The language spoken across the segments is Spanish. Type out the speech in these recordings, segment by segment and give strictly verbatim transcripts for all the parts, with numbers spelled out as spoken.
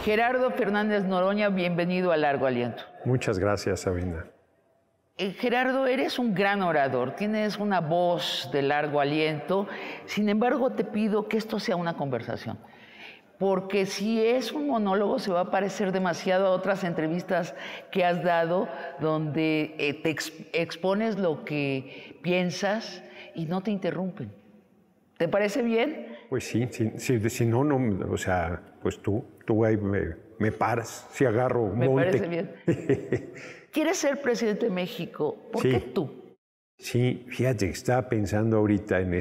Gerardo Fernández Noroña, bienvenido a Largo Aliento. Muchas gracias, Sabina. Eh, Gerardo, eres un gran orador, tienes una voz de largo aliento, sin embargo te pido que esto sea una conversación, porque si es un monólogo se va a parecer demasiado a otras entrevistas que has dado donde eh, te ex expones lo que piensas y no te interrumpen. ¿Te parece bien? Pues sí, si, si, si no, no, o sea, pues tú, tú ahí me, me paras, si agarro Me monte. parece bien. ¿Quieres ser presidente de México? ¿Por sí. qué tú? Sí, fíjate, estaba pensando ahorita en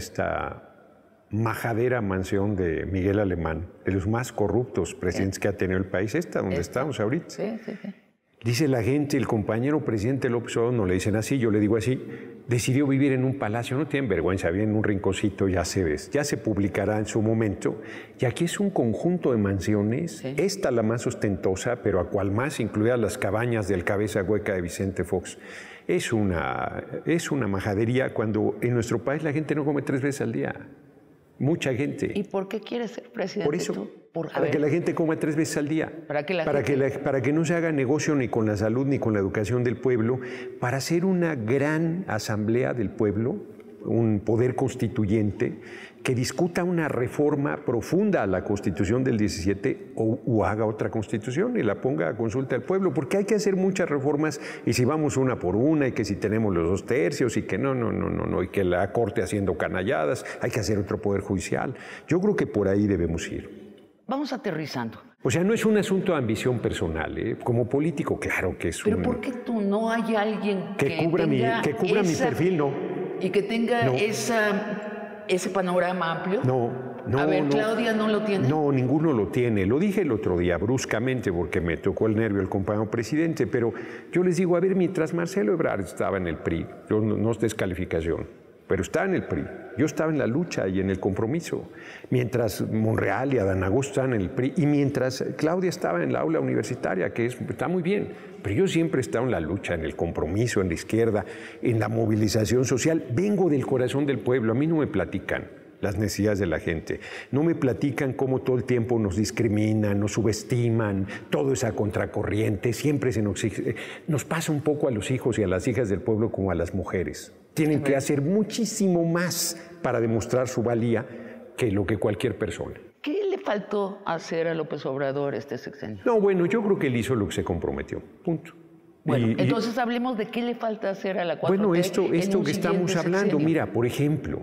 esta majadera mansión de Miguel Alemán, de los más corruptos presidentes sí. que ha tenido el país, esta donde esta. estamos ahorita. Sí, sí, sí. Dice la gente, el compañero presidente López Obrador, no le dicen así, yo le digo así, decidió vivir en un palacio, no tienen vergüenza, bien en un rinconcito, ya se ve, ya se publicará en su momento. Y aquí es un conjunto de mansiones, sí. esta la más ostentosa, pero a cual más, incluidas las cabañas del cabeza hueca de Vicente Fox. Es una, es una majadería cuando en nuestro país la gente no come tres veces al día. Mucha gente. ¿Y por qué quieres ser presidente? Por eso, tú? Por, para ver, que la gente coma tres veces al día. Para que, la para, gente... que la, para que no se haga negocio ni con la salud ni con la educación del pueblo, para hacer una gran asamblea del pueblo, un poder constituyente que discuta una reforma profunda a la Constitución del diecisiete o, o haga otra Constitución y la ponga a consulta del pueblo, porque hay que hacer muchas reformas y si vamos una por una y que si tenemos los dos tercios y que no, no, no, no, no y que la Corte haciendo canalladas, hay que hacer otro poder judicial. Yo creo que por ahí debemos ir. Vamos aterrizando. O sea, no es un asunto de ambición personal, ¿eh? Como político, claro que es Pero un... ¿por qué tú no hay alguien que, que cubra, tenga mi, que cubra esa, mi perfil? No. Y que tenga no. esa, ese panorama amplio. No, no. A ver, no, ¿Claudia no lo tiene? No, ninguno lo tiene. Lo dije el otro día bruscamente porque me tocó el nervio el compañero presidente, pero yo les digo, a ver, mientras Marcelo Ebrard estaba en el P R I, yo no, no es descalificación, pero estaba en el P R I. Yo estaba en la lucha y en el compromiso. Mientras Monreal y Adán Augusto estaban en el P R I y mientras Claudia estaba en la aula universitaria, que es, está muy bien. Pero yo siempre he estado en la lucha, en el compromiso, en la izquierda, en la movilización social. Vengo del corazón del pueblo. A mí no me platican las necesidades de la gente. No me platican cómo todo el tiempo nos discriminan, nos subestiman, todo es a contracorriente, siempre se nos, nos pasa un poco a los hijos y a las hijas del pueblo como a las mujeres. Tienen que hacer muchísimo más para demostrar su valía que lo que cualquier persona. ¿Qué le faltó hacer a López Obrador este sexenio? No, bueno, yo creo que él hizo lo que se comprometió, punto. Bueno, y, entonces y, hablemos de qué le falta hacer a la cuatro T. Bueno, esto, esto que estamos hablando, sexenio. Mira, por ejemplo,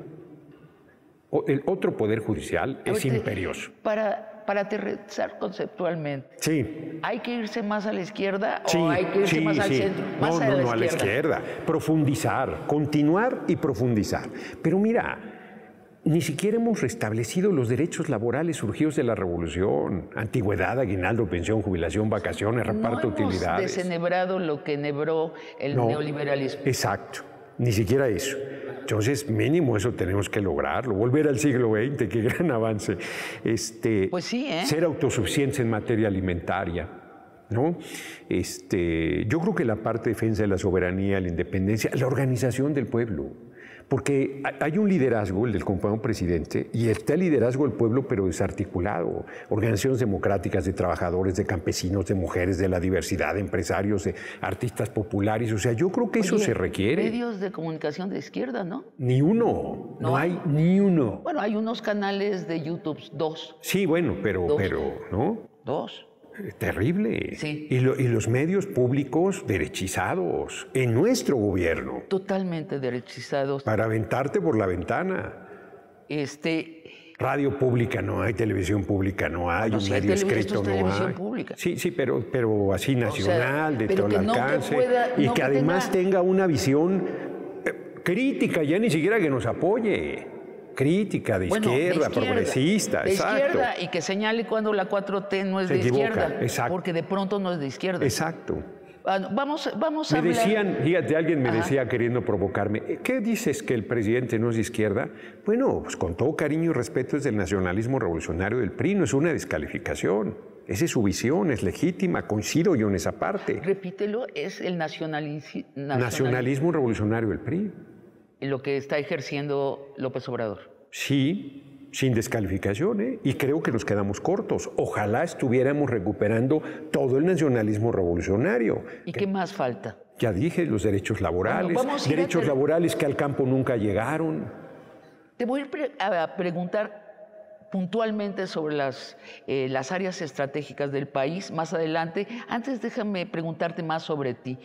el otro poder judicial es Ahorita, imperioso. Para, para aterrizar conceptualmente, sí. ¿hay que irse más a la izquierda sí, o hay que irse sí, más al sí. centro? No, Más no, a la no, izquierda. a la izquierda. Profundizar, continuar y profundizar. Pero mira, ni siquiera hemos restablecido los derechos laborales surgidos de la revolución. Antigüedad, aguinaldo, pensión, jubilación, vacaciones, reparto de utilidades. No hemos desenhebrado lo que enhebró el no, neoliberalismo. Exacto, ni siquiera eso. Entonces, mínimo eso tenemos que lograrlo. Volver al siglo veinte, qué gran avance. Este, pues sí, ¿eh? Ser autosuficientes en materia alimentaria, ¿no? Este, yo creo que la parte de defensa de la soberanía, la independencia, la organización del pueblo. Porque hay un liderazgo, el del compañero presidente, y está el liderazgo del pueblo, pero desarticulado. Organizaciones democráticas de trabajadores, de campesinos, de mujeres, de la diversidad, de empresarios, de artistas populares. O sea, yo creo que eso Oye, se requiere. Medios de comunicación de izquierda, ¿no? Ni uno. No, no hay ni uno. Bueno, hay unos canales de YouTube, dos. Sí, bueno, pero, dos. pero, ¿no? Dos. Terrible. Sí. Y, lo, y los medios públicos derechizados en nuestro gobierno. Totalmente derechizados. Para aventarte por la ventana. Este... Radio pública no hay, televisión pública no hay, no, un si medio hay escrito no hay. Pública. Sí, sí, pero, pero así nacional, o sea, de todo el no alcance. Pueda, y no que, que además tenga... tenga una visión eh, crítica, ya ni siquiera que nos apoye. Crítica, de, bueno, izquierda, de izquierda, progresista, de exacto. izquierda y que señale cuando la cuatro T no es Se de equivoca, izquierda, exacto. porque de pronto no es de izquierda. Exacto. Vamos, vamos a me hablar... decían, fíjate, alguien me Ajá. decía queriendo provocarme, ¿qué dices que el presidente no es de izquierda? Bueno, pues con todo cariño y respeto es del nacionalismo revolucionario del P R I, no es una descalificación. Esa es su visión, es legítima, coincido yo en esa parte. Repítelo, es el nacionalismo... Nacionalismo revolucionario del P R I. Lo que está ejerciendo López Obrador. Sí, sin descalificación, ¿eh? Y creo que nos quedamos cortos. Ojalá estuviéramos recuperando todo el nacionalismo revolucionario. ¿Y qué más falta? Ya dije, los derechos laborales, bueno, derechos laborales que al campo nunca llegaron. Te voy a, pre a preguntar puntualmente sobre las, eh, las áreas estratégicas del país más adelante. Antes déjame preguntarte más sobre ti.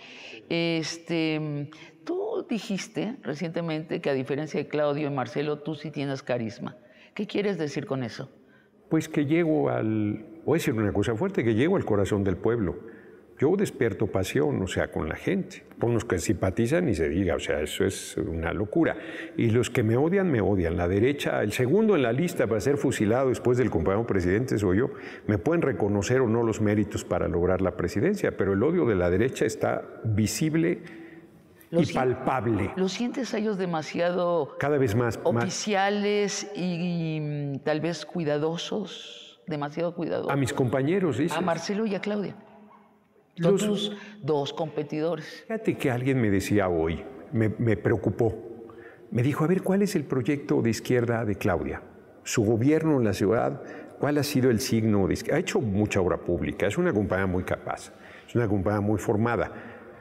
Este, tú dijiste recientemente que a diferencia de Claudio y Marcelo, tú sí tienes carisma. ¿Qué quieres decir con eso? Pues que llego al, voy a decir una cosa fuerte, que llego al corazón del pueblo. Yo despierto pasión, o sea, con la gente. Con los que simpatizan ni se diga, o sea, eso es una locura. Y los que me odian, me odian. La derecha, el segundo en la lista para ser fusilado después del compañero presidente soy yo. Me pueden reconocer o no los méritos para lograr la presidencia, pero el odio de la derecha está visible y palpable. ¿Lo sientes a ellos demasiado cada vez más oficiales más. Y, y tal vez cuidadosos? Demasiado cuidadosos. A mis compañeros, dices. A Marcelo y a Claudia. Son los, tus dos competidores. Fíjate que alguien me decía hoy, me, me preocupó. Me dijo, a ver, ¿cuál es el proyecto de izquierda de Claudia? Su gobierno en la ciudad, ¿cuál ha sido el signo de izquierda? Ha hecho mucha obra pública, es una compañía muy capaz, es una compañía muy formada.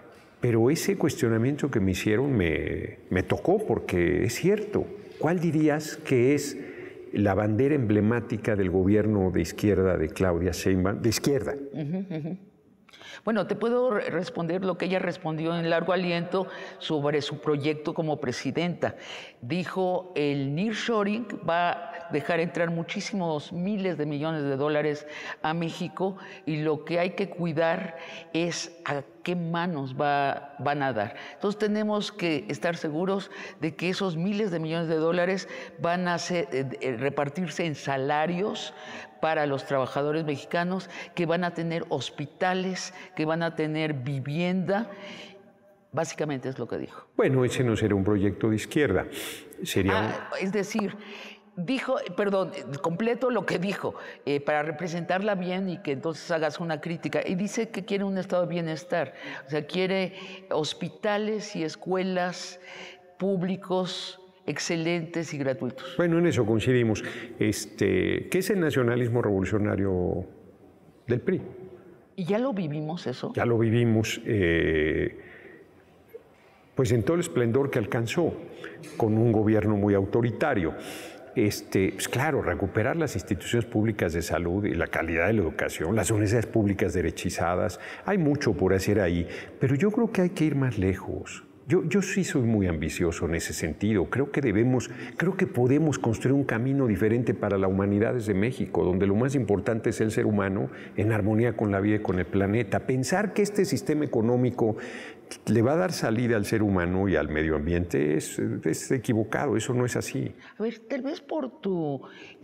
Pero ese cuestionamiento que me hicieron me, me tocó porque es cierto. ¿Cuál dirías que es la bandera emblemática del gobierno de izquierda de Claudia Sheinbaum? De izquierda. Uh-huh, uh-huh. Bueno, te puedo responder lo que ella respondió en largo aliento sobre su proyecto como presidenta. Dijo, el nearshoring va a dejar entrar muchísimos miles de millones de dólares a México y lo que hay que cuidar es a qué manos va, van a dar. Entonces tenemos que estar seguros de que esos miles de millones de dólares van a ser, eh, repartirse en salarios para los trabajadores mexicanos, que van a tener hospitales, que van a tener vivienda. Básicamente es lo que dijo. Bueno, ese no sería un proyecto de izquierda. Sería ah, un... Es decir, dijo, perdón, completo lo que dijo, eh, para representarla bien y que entonces hagas una crítica. Y dice que quiere un estado de bienestar. O sea, quiere hospitales y escuelas públicos excelentes y gratuitos. Bueno, en eso coincidimos. Este, ¿qué es el nacionalismo revolucionario del P R I? ¿Y ya lo vivimos eso? Ya lo vivimos, eh, pues en todo el esplendor que alcanzó, con un gobierno muy autoritario. Este, pues claro, recuperar las instituciones públicas de salud y la calidad de la educación, las universidades públicas derechizadas, hay mucho por hacer ahí, pero yo creo que hay que ir más lejos. Yo, yo sí soy muy ambicioso en ese sentido. Creo que debemos, creo que podemos construir un camino diferente para la humanidad desde México, donde lo más importante es el ser humano en armonía con la vida y con el planeta. Pensar que este sistema económico le va a dar salida al ser humano y al medio ambiente es, es equivocado, eso no es así. A ver, tal vez por tu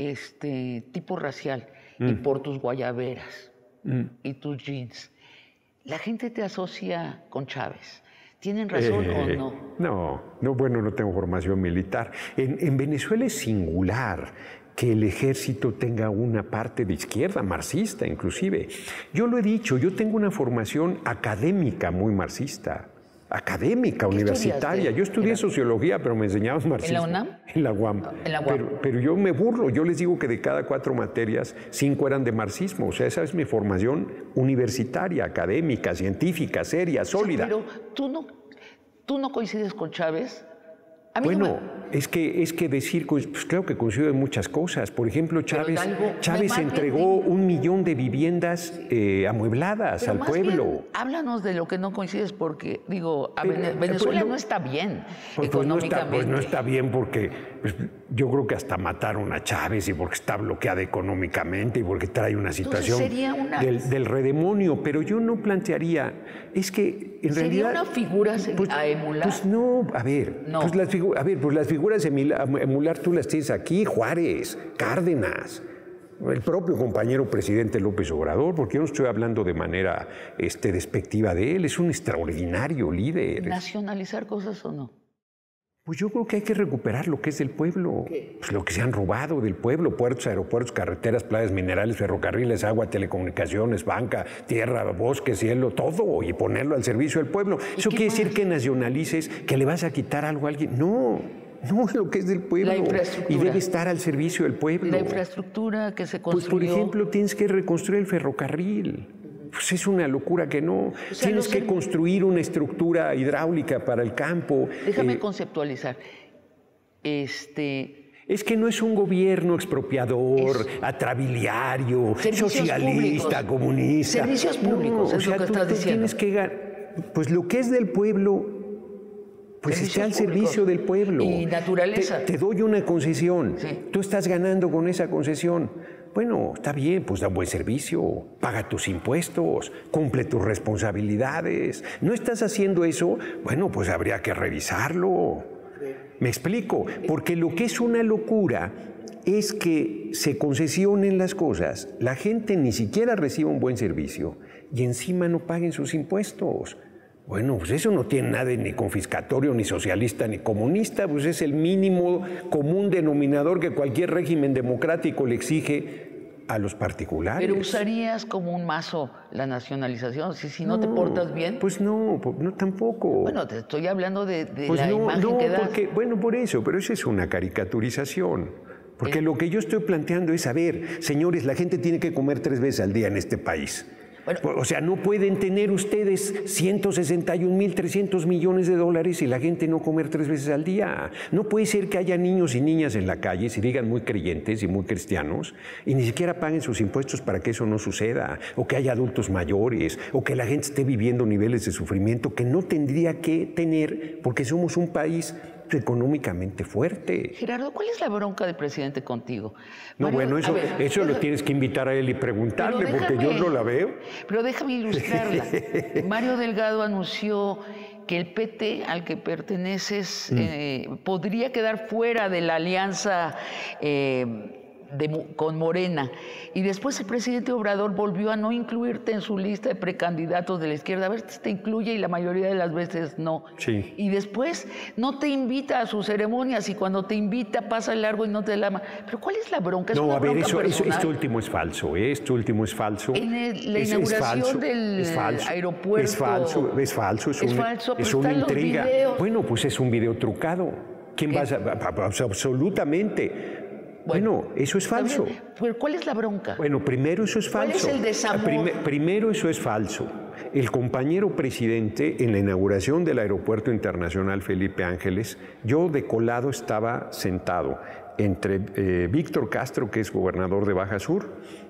este, tipo racial mm. y por tus guayaberas mm. y tus jeans, la gente te asocia con Chávez. ¿Tienen razón eh, o no? No, no, bueno, no tengo formación militar. En, en Venezuela es singular que el ejército tenga una parte de izquierda, marxista inclusive. Yo lo he dicho, yo tengo una formación académica muy marxista, académica, universitaria. Yo estudié ¿Era? sociología, pero me enseñaban marxismo. ¿En la UNAM? En la U A M. En la U A M. Pero, pero yo me burlo, yo les digo que de cada cuatro materias, cinco eran de marxismo. O sea, esa es mi formación universitaria, académica, científica, seria, sólida. O sea, pero tú no, tú no coincides con Chávez. A mí bueno, no me... es que es que decir, pues claro que coincido en muchas cosas. Por ejemplo, Chávez, algo, Chávez entregó bien, un millón de viviendas eh, amuebladas al pueblo. Bien, háblanos de lo que no coincides, porque digo, a pero, Venezuela pues, no, no está bien pues, económicamente. Pues no, está, pues no está bien porque pues, yo creo que hasta mataron a Chávez y porque está bloqueada económicamente y porque trae una situación una... del, del redemonio. Pero yo no plantearía, es que en ¿Sería realidad... una figura pues, a emular? Pues no, a ver, no. Pues las figuras A ver, pues las figuras a emular tú las tienes aquí, Juárez, Cárdenas, el propio compañero presidente López Obrador, porque yo no estoy hablando de manera este, despectiva de él, es un extraordinario líder. ¿Nacionalizar cosas o no? Pues yo creo que hay que recuperar lo que es del pueblo, pues lo que se han robado del pueblo, puertos, aeropuertos, carreteras, playas, minerales, ferrocarriles, agua, telecomunicaciones, banca, tierra, bosque, cielo, todo, y ponerlo al servicio del pueblo. ¿Eso quiere más? decir que nacionalices, que le vas a quitar algo a alguien? No, No es lo que es del pueblo. La infraestructura. Y debe estar al servicio del pueblo. La infraestructura que se construyó. Pues, por ejemplo, tienes que reconstruir el ferrocarril. Pues es una locura que no. O sea, tienes que construir una estructura hidráulica para el campo. Déjame eh, conceptualizar. Este... Es que no es un gobierno expropiador, es, atrabiliario, socialista, públicos, comunista. Servicios públicos, no, es o sea, lo que tú, estás tú diciendo. Tienes que, pues lo que es del pueblo, pues está al servicio del pueblo. Y naturaleza. Te, te doy una concesión. Sí. Tú estás ganando con esa concesión. Bueno, está bien, pues da un buen servicio, paga tus impuestos, cumple tus responsabilidades. ¿No estás haciendo eso? Bueno, pues habría que revisarlo. Me explico, porque lo que es una locura es que se concesionen las cosas, la gente ni siquiera reciba un buen servicio y encima no paguen sus impuestos. Bueno, pues eso no tiene nada de ni confiscatorio, ni socialista, ni comunista, pues es el mínimo común denominador que cualquier régimen democrático le exige a los particulares. Pero usarías como un mazo la nacionalización, si, si no, no te portas bien. Pues no, no tampoco. Bueno, te estoy hablando de, de pues la no, imagen no, que das. Porque, bueno, por eso, pero eso es una caricaturización. Porque ¿Eh? Lo que yo estoy planteando es, a ver, señores, la gente tiene que comer tres veces al día en este país. Bueno, o sea, no pueden tener ustedes ciento sesenta y un mil trescientos millones de dólares y la gente no comer tres veces al día. No puede ser que haya niños y niñas en la calle, se digan muy creyentes y muy cristianos, y ni siquiera paguen sus impuestos para que eso no suceda, o que haya adultos mayores, o que la gente esté viviendo niveles de sufrimiento que no tendría que tener porque somos un país económicamente fuerte. Gerardo, ¿cuál es la bronca del presidente contigo? No, Mario, bueno, eso, ver, eso déjame, lo tienes que invitar a él y preguntarle, déjame, porque yo no la veo. Pero déjame ilustrarla. Mario Delgado anunció que el P T al que perteneces mm. eh, podría quedar fuera de la alianza eh, De, con Morena, y después el presidente Obrador volvió a no incluirte en su lista de precandidatos de la izquierda, a ver si te incluye y la mayoría de las veces no. Sí. Y después no te invita a sus ceremonias y cuando te invita pasa el largo y no te la ama. Pero ¿cuál es la bronca? ¿Es no, una a ver, bronca eso, eso, personal? esto último es falso, ¿eh? Esto último es falso. En el, la es, inauguración es falso, del es falso, aeropuerto. Es falso, es falso, es, es, una, falso, es una intriga. Bueno, pues es un video trucado. ¿Quién ¿Qué? va a...? Absolutamente. Bueno, bueno, eso es falso. Pero ¿cuál es la bronca? Bueno, primero eso es falso. ¿Cuál es el desamor? Prime, primero eso es falso. El compañero presidente en la inauguración del Aeropuerto Internacional Felipe Ángeles, yo de colado estaba sentado entre eh, Víctor Castro, que es gobernador de Baja Sur,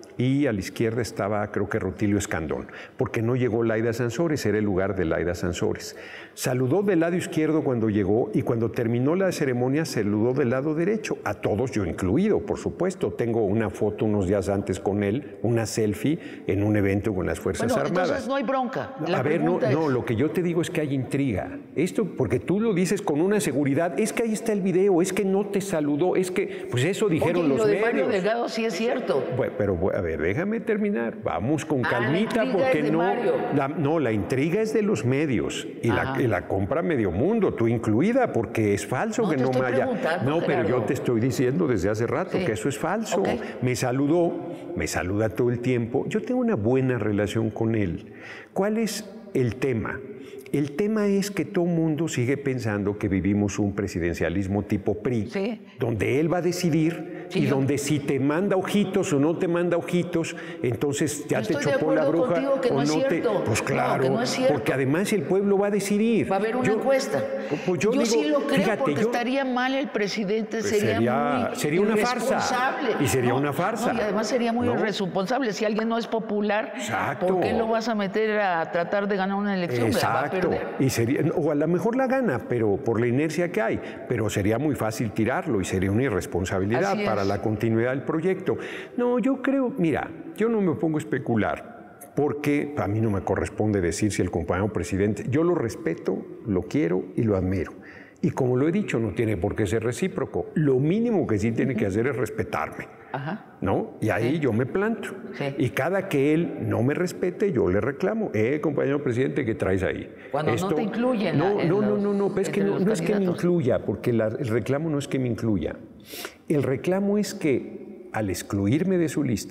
y a la izquierda estaba, creo que Rutilio Escandón, porque no llegó Laida Sansores, era el lugar de Laida Sansores. Saludó del lado izquierdo cuando llegó y cuando terminó la ceremonia saludó del lado derecho, a todos, yo incluido, por supuesto. Tengo una foto unos días antes con él, una selfie en un evento con las Fuerzas bueno, Armadas. Entonces no hay bronca. La a ver, no, es... no, lo que yo te digo es que hay intriga. Esto, porque tú lo dices con una seguridad, es que ahí está el video, es que no te saludó, es que, pues eso dijeron Oye, los lo de medios. Mario Delgado sí es cierto. Bueno, pero a ver, déjame terminar. Vamos con ah, calmita, la porque es de no. Mario. La, no, la intriga es de los medios y la, y la compra medio mundo, tú incluida, porque es falso no, que te no estoy me haya. No, pero Gerardo. yo te estoy diciendo desde hace rato sí. que eso es falso. Okay. Me saludó, me saluda todo el tiempo. Yo tengo una buena relación con él. ¿Cuál es el tema? El tema es que todo mundo sigue pensando que vivimos un presidencialismo tipo P R I, sí. donde él va a decidir sí, y yo... donde si te manda ojitos o no te manda ojitos, entonces ya yo te chocó la bruja que o no, no te... no, Pues claro, no porque además el pueblo va a decidir. Va a haber una yo, encuesta. Pues yo yo digo, sí lo creo fíjate, porque yo, estaría mal el presidente, pues sería, sería muy sería una farsa. Y sería no, una farsa. No, y además sería muy ¿no? irresponsable. Si alguien no es popular, exacto. ¿por qué lo vas a meter a tratar de ganar una elección? Exacto. La va a perder. Y sería, o a lo mejor la gana, pero por la inercia que hay, pero sería muy fácil tirarlo y sería una irresponsabilidad para la continuidad del proyecto. No, yo creo, mira, yo no me pongo a especular, porque a mí no me corresponde decir si el compañero presidente, yo lo respeto, lo quiero y lo admiro. Y como lo he dicho, no tiene por qué ser recíproco. Lo mínimo que sí tiene que hacer es respetarme. Ajá. ¿No? Y ahí sí. yo me planto. Sí. Y cada que él no me respete, yo le reclamo. Eh, compañero presidente, ¿qué traes ahí? Cuando Esto, no te incluyen. No, en no, los, no, no, no, es que no, no es que me incluya, porque la, el reclamo no es que me incluya. El reclamo es que al excluirme de su lista,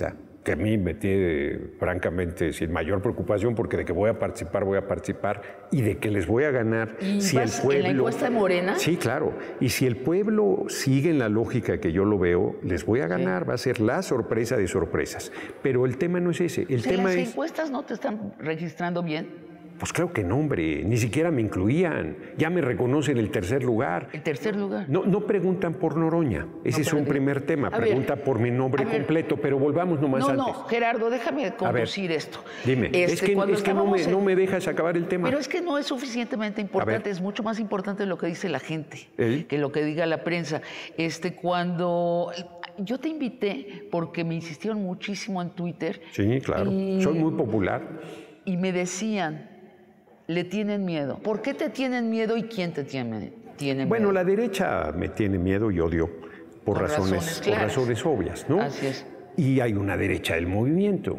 que a mí me tiene francamente sin mayor preocupación, porque de que voy a participar, voy a participar, y de que les voy a ganar. ¿Y si el vas pueblo, en la encuesta de Morena? Sí, claro. Y si el pueblo sigue en la lógica que yo lo veo, les voy a ganar. Sí. Va a ser la sorpresa de sorpresas. Pero el tema no es ese. El o sea, tema ¿las es... encuestas no te están registrando bien? Pues claro que no, hombre, ni siquiera me incluían. Ya me reconocen el tercer lugar. ¿El tercer lugar? No, no preguntan por Noroña. Ese no, es un primer tema. A Pregunta ver, por mi nombre completo, pero volvamos nomás no, antes. No, no, Gerardo, déjame conducir esto. Dime, este, es que, es que no, me, en... no me dejas acabar el tema. Pero es que no es suficientemente importante, es mucho más importante lo que dice la gente, ¿Eh? que lo que diga la prensa. Este, cuando... Yo te invité porque me insistieron muchísimo en Twitter. Sí, claro. Y... Soy muy popular. Y me decían... Le tienen miedo. ¿Por qué te tienen miedo y quién te tiene, tiene miedo? Bueno, la derecha me tiene miedo y odio por, por razones, razones por razones obvias, ¿no? Así es. Y hay una derecha del movimiento.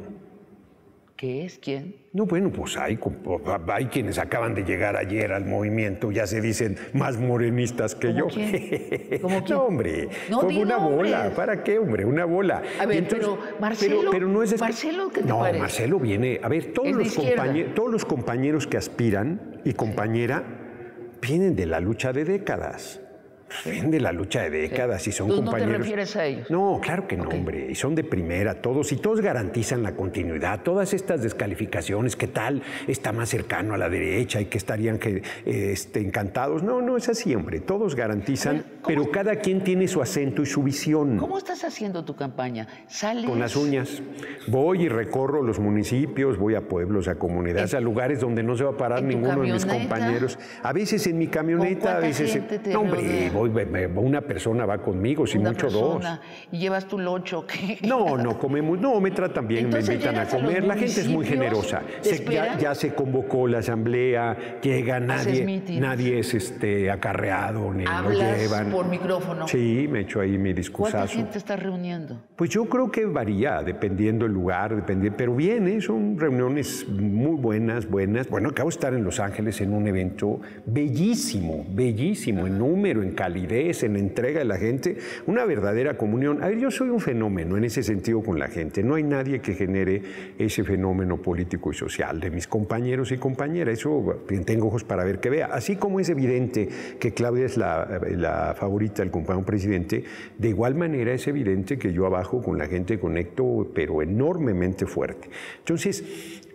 ¿Qué es? ¿Quién? No, bueno, pues hay, hay quienes acaban de llegar ayer al movimiento, ya se dicen más morenistas que yo. Quién? ¿Cómo quién? No, hombre, no, como una nombres. bola. ¿Para qué, hombre? Una bola. A ver, entonces, pero Marcelo, pero, pero no es Marcelo, ¿qué te no, parece? Marcelo viene, a ver, todos los, compañeros, todos los compañeros que aspiran y compañera vienen de la lucha de décadas. Vienen de la lucha de décadas sí. y son ¿Tú compañeros. ¿No te refieres a ellos? No, claro que no, okay. hombre. Y son de primera todos. Y todos garantizan la continuidad. Todas estas descalificaciones, ¿qué tal? Está más cercano a la derecha y que estarían que, este, encantados. No, no es así, hombre. Todos garantizan, ver, pero cada quien tiene su acento y su visión. ¿Cómo estás haciendo tu campaña? ¿Sales? Con las uñas. Voy y recorro los municipios, voy a pueblos, a comunidades, en, a lugares donde no se va a parar ninguno de mis compañeros. A veces en mi camioneta, a veces... En... Te no, hombre, voy, una persona va conmigo, si mucho persona, dos. ¿Y llevas tu loncho? ¿Qué? No, no comemos, no, me tratan bien, Entonces, me invitan a comer. A la gente es muy generosa. Se, ya, ya se convocó la asamblea, llega nadie, nadie es este, acarreado, ni lo llevan. Por micrófono. Sí, me echo ahí mi discursazo. ¿Cuánta gente estás reuniendo? Pues yo creo que varía, dependiendo el lugar, dependiendo, pero bien, ¿eh? Son reuniones muy buenas, buenas. Bueno, acabo de estar en Los Ángeles en un evento bellísimo, bellísimo, en número, en calidez, en entrega de la gente, una verdadera comunión. A ver, yo soy un fenómeno en ese sentido con la gente. No hay nadie que genere ese fenómeno político y social de mis compañeros y compañeras. Eso tengo ojos para ver que vea. Así como es evidente que Claudia es la, la favorita del compañero presidente, de igual manera es evidente que yo abajo con la gente conecto, pero enormemente fuerte. Entonces,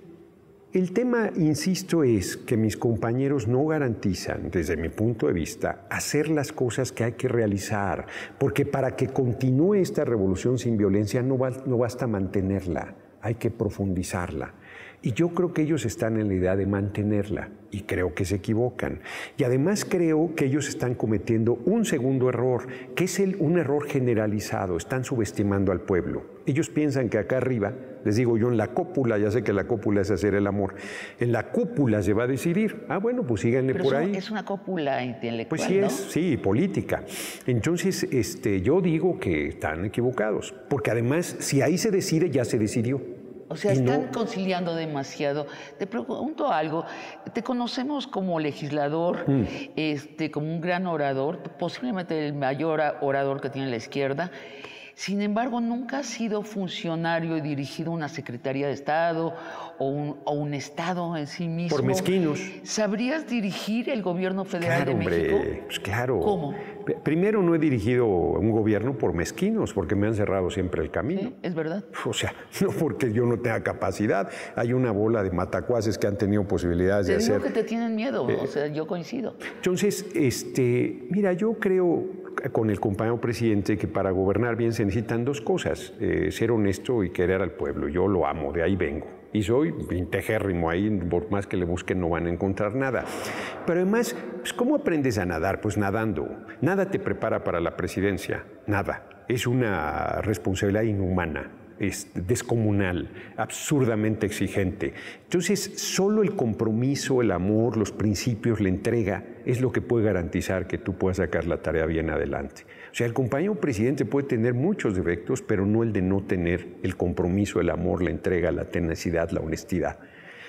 el tema, insisto, es que mis compañeros no garantizan, desde mi punto de vista, hacer las cosas que hay que realizar, porque para que continúe esta revolución sin violencia no, va, no basta mantenerla, hay que profundizarla. Y yo creo que ellos están en la idea de mantenerla, y creo que se equivocan. Y además creo que ellos están cometiendo un segundo error, que es el, un error generalizado, están subestimando al pueblo. Ellos piensan que acá arriba, les digo yo, en la cúpula, ya sé que la cúpula es hacer el amor, en la cúpula se va a decidir. Ah, bueno, pues síganle Pero por eso ahí. Es una cúpula intelectual, Pues sí, ¿no? es, sí, política. Entonces, este, yo digo que están equivocados, porque además, si ahí se decide, ya se decidió. O sea, están no... conciliando demasiado. Te pregunto algo, te conocemos como legislador, mm. este, como un gran orador, posiblemente el mayor orador que tiene la izquierda. Sin embargo, nunca has sido funcionario y dirigido una Secretaría de Estado o un, o un Estado en sí mismo. Por mezquinos. ¿Sabrías dirigir el gobierno federal claro, de México? Hombre, pues claro. ¿Cómo? Primero, no he dirigido un gobierno por mezquinos, porque me han cerrado siempre el camino. Sí, es verdad. O sea, no porque yo no tenga capacidad. Hay una bola de matacuaces que han tenido posibilidades te de digo hacer... que te tienen miedo, eh, o sea, yo coincido. Entonces, este, mira, yo creo con el compañero presidente que para gobernar bien se necesitan dos cosas, eh, ser honesto y querer al pueblo. Yo lo amo, de ahí vengo. Y soy integérrimo ahí, por más que le busquen no van a encontrar nada. Pero además, pues, ¿cómo aprendes a nadar? Pues nadando. Nada te prepara para la presidencia, nada. Es una responsabilidad inhumana, es descomunal, absurdamente exigente. Entonces, solo el compromiso, el amor, los principios, la entrega, es lo que puede garantizar que tú puedas sacar la tarea bien adelante. O sea, el compañero presidente puede tener muchos defectos, pero no el de no tener el compromiso, el amor, la entrega, la tenacidad, la honestidad.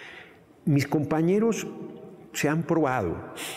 Mis compañeros se han probado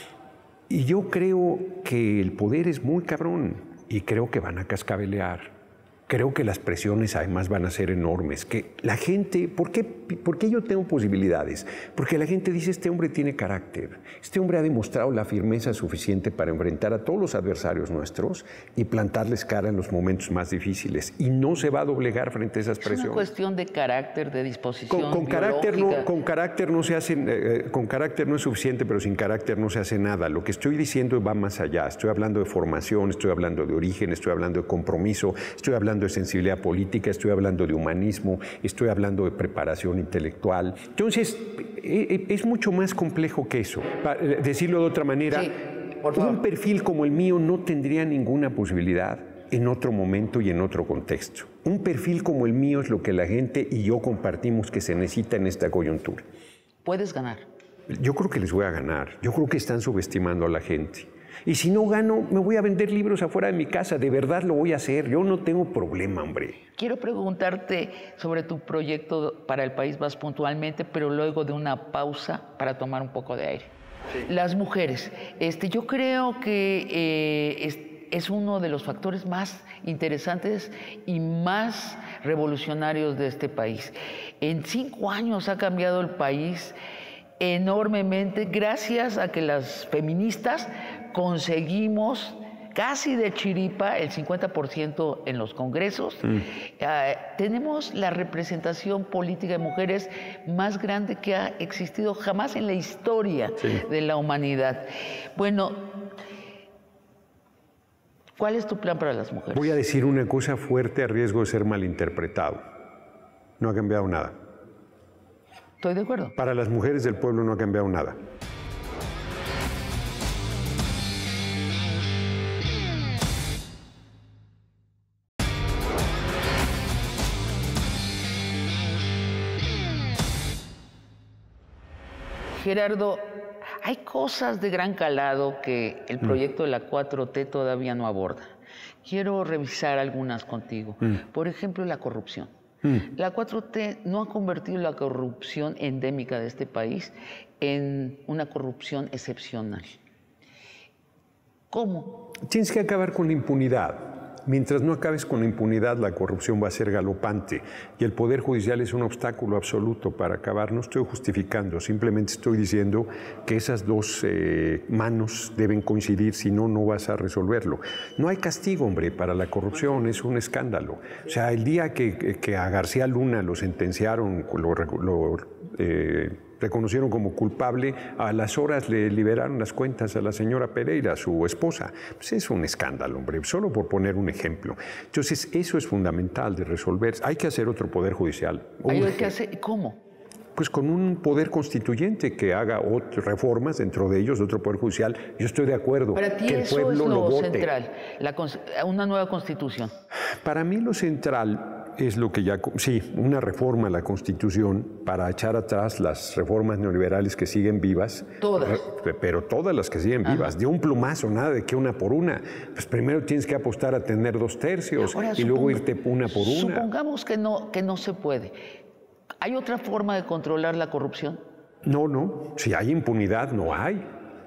y yo creo que el poder es muy cabrón y creo que van a cascabelear. Creo que las presiones además van a ser enormes, que la gente, ¿por qué, ¿por qué yo tengo posibilidades? Porque la gente dice, este hombre tiene carácter, este hombre ha demostrado la firmeza suficiente para enfrentar a todos los adversarios nuestros y plantarles cara en los momentos más difíciles, y no se va a doblegar frente a esas presiones. Es una cuestión de carácter, de disposición con, con carácter no, con carácter no se hace, eh, con carácter no es suficiente, pero sin carácter no se hace nada. Lo que estoy diciendo va más allá, estoy hablando de formación, estoy hablando de origen, estoy hablando de compromiso, estoy hablando de sensibilidad política, estoy hablando de humanismo, estoy hablando de preparación intelectual. Entonces, es mucho más complejo que eso. Para decirlo de otra manera, sí, por favor. Un perfil como el mío no tendría ninguna posibilidad en otro momento y en otro contexto. Un perfil como el mío es lo que la gente y yo compartimos que se necesita en esta coyuntura. ¿Puedes ganar? Yo creo que les voy a ganar. Yo creo que están subestimando a la gente. Y si no gano, me voy a vender libros afuera de mi casa. De verdad lo voy a hacer. Yo no tengo problema, hombre. Quiero preguntarte sobre tu proyecto para el país más puntualmente, pero luego de una pausa para tomar un poco de aire. Sí. Las mujeres. Este, yo creo que eh, es, es uno de los factores más interesantes y más revolucionarios de este país. En cinco años ha cambiado el país enormemente gracias a que las feministas conseguimos casi de chiripa el cincuenta por ciento en los congresos. Mm. Uh, tenemos la representación política de mujeres más grande que ha existido jamás en la historia sí. de la humanidad. Bueno, ¿cuál es tu plan para las mujeres? Voy a decir una cosa fuerte a riesgo de ser malinterpretado. No ha cambiado nada. Estoy de acuerdo. Para las mujeres del pueblo no ha cambiado nada. Gerardo, hay cosas de gran calado que el proyecto mm. de la cuatro T todavía no aborda. Quiero revisar algunas contigo. Mm. Por ejemplo, la corrupción. Mm. La cuatro T no ha convertido la corrupción endémica de este país en una corrupción excepcional. ¿Cómo? Tienes que acabar con la impunidad. Mientras no acabes con la impunidad, la corrupción va a ser galopante y el Poder Judicial es un obstáculo absoluto para acabar. No estoy justificando, simplemente estoy diciendo que esas dos eh, manos deben coincidir, si no, no vas a resolverlo. No hay castigo, hombre, para la corrupción, es un escándalo. O sea, el día que, que a García Luna lo sentenciaron, lo, lo eh, reconocieron como culpable, a las horas le liberaron las cuentas a la señora Pereira, su esposa. Pues es un escándalo, hombre, solo por poner un ejemplo. Entonces, eso es fundamental de resolver. Hay que hacer otro poder judicial. Hay que hacer, ¿cómo? Pues con un poder constituyente que haga otras reformas, dentro de ellos otro poder judicial. Yo estoy de acuerdo. Para ti que el eso pueblo es lo, lo vote. Central, la, una nueva constitución. Para mí lo central es lo que ya, sí, una reforma a la Constitución para echar atrás las reformas neoliberales que siguen vivas. Todas. Pero todas las que siguen vivas. Ajá. De un plumazo, nada de que una por una. Pues primero tienes que apostar a tener dos tercios Ahora, y suponga, luego irte una por una. Supongamos que no, que no se puede. ¿Hay otra forma de controlar la corrupción? No, no. Si hay impunidad, no hay.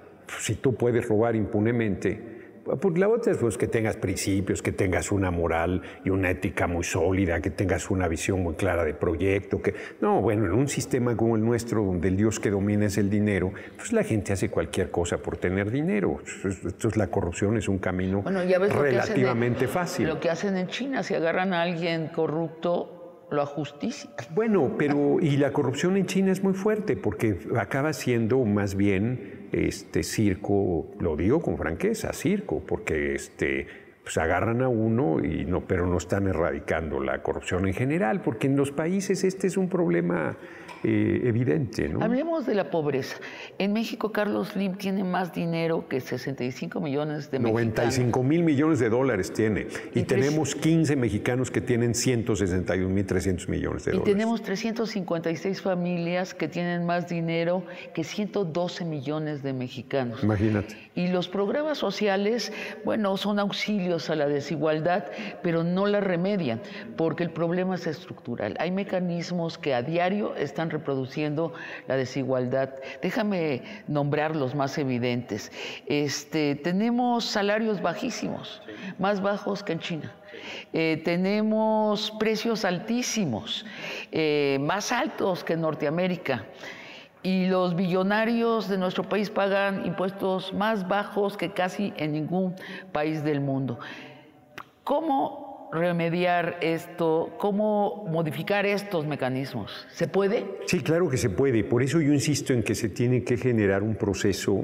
Si tú puedes robar impunemente. Pues la otra es pues, que tengas principios, que tengas una moral y una ética muy sólida, que tengas una visión muy clara de proyecto. Que... No, bueno, en un sistema como el nuestro, donde el Dios que domina es el dinero, pues la gente hace cualquier cosa por tener dinero. Entonces la corrupción es un camino bueno, ya ves relativamente lo que fácil. Lo que hacen en China, si agarran a alguien corrupto, lo ajustician. Bueno, pero y la corrupción en China es muy fuerte porque acaba siendo más bien este circo, lo digo con franqueza, circo, porque este pues agarran a uno y no, pero no están erradicando la corrupción en general, porque en los países este es un problema eh, evidente, ¿no? Hablemos de la pobreza. En México, Carlos Slim tiene más dinero que sesenta y cinco millones de mexicanos. noventa y cinco mil millones de dólares tiene. Y, y tenemos quince mexicanos que tienen ciento sesenta y un mil trescientos millones de y dólares. Y tenemos trescientas cincuenta y seis familias que tienen más dinero que ciento doce millones de mexicanos. Imagínate. Y los programas sociales, bueno, son auxilios remedios a la desigualdad, pero no la remedian, porque el problema es estructural. Hay mecanismos que a diario están reproduciendo la desigualdad. Déjame nombrar los más evidentes. Este, tenemos salarios bajísimos, más bajos que en China. Eh, tenemos precios altísimos, eh, más altos que en Norteamérica. Y los billonarios de nuestro país pagan impuestos más bajos que casi en ningún país del mundo. ¿Cómo remediar esto? ¿Cómo modificar estos mecanismos? ¿Se puede? Sí, claro que se puede. Por eso yo insisto en que se tiene que generar un proceso.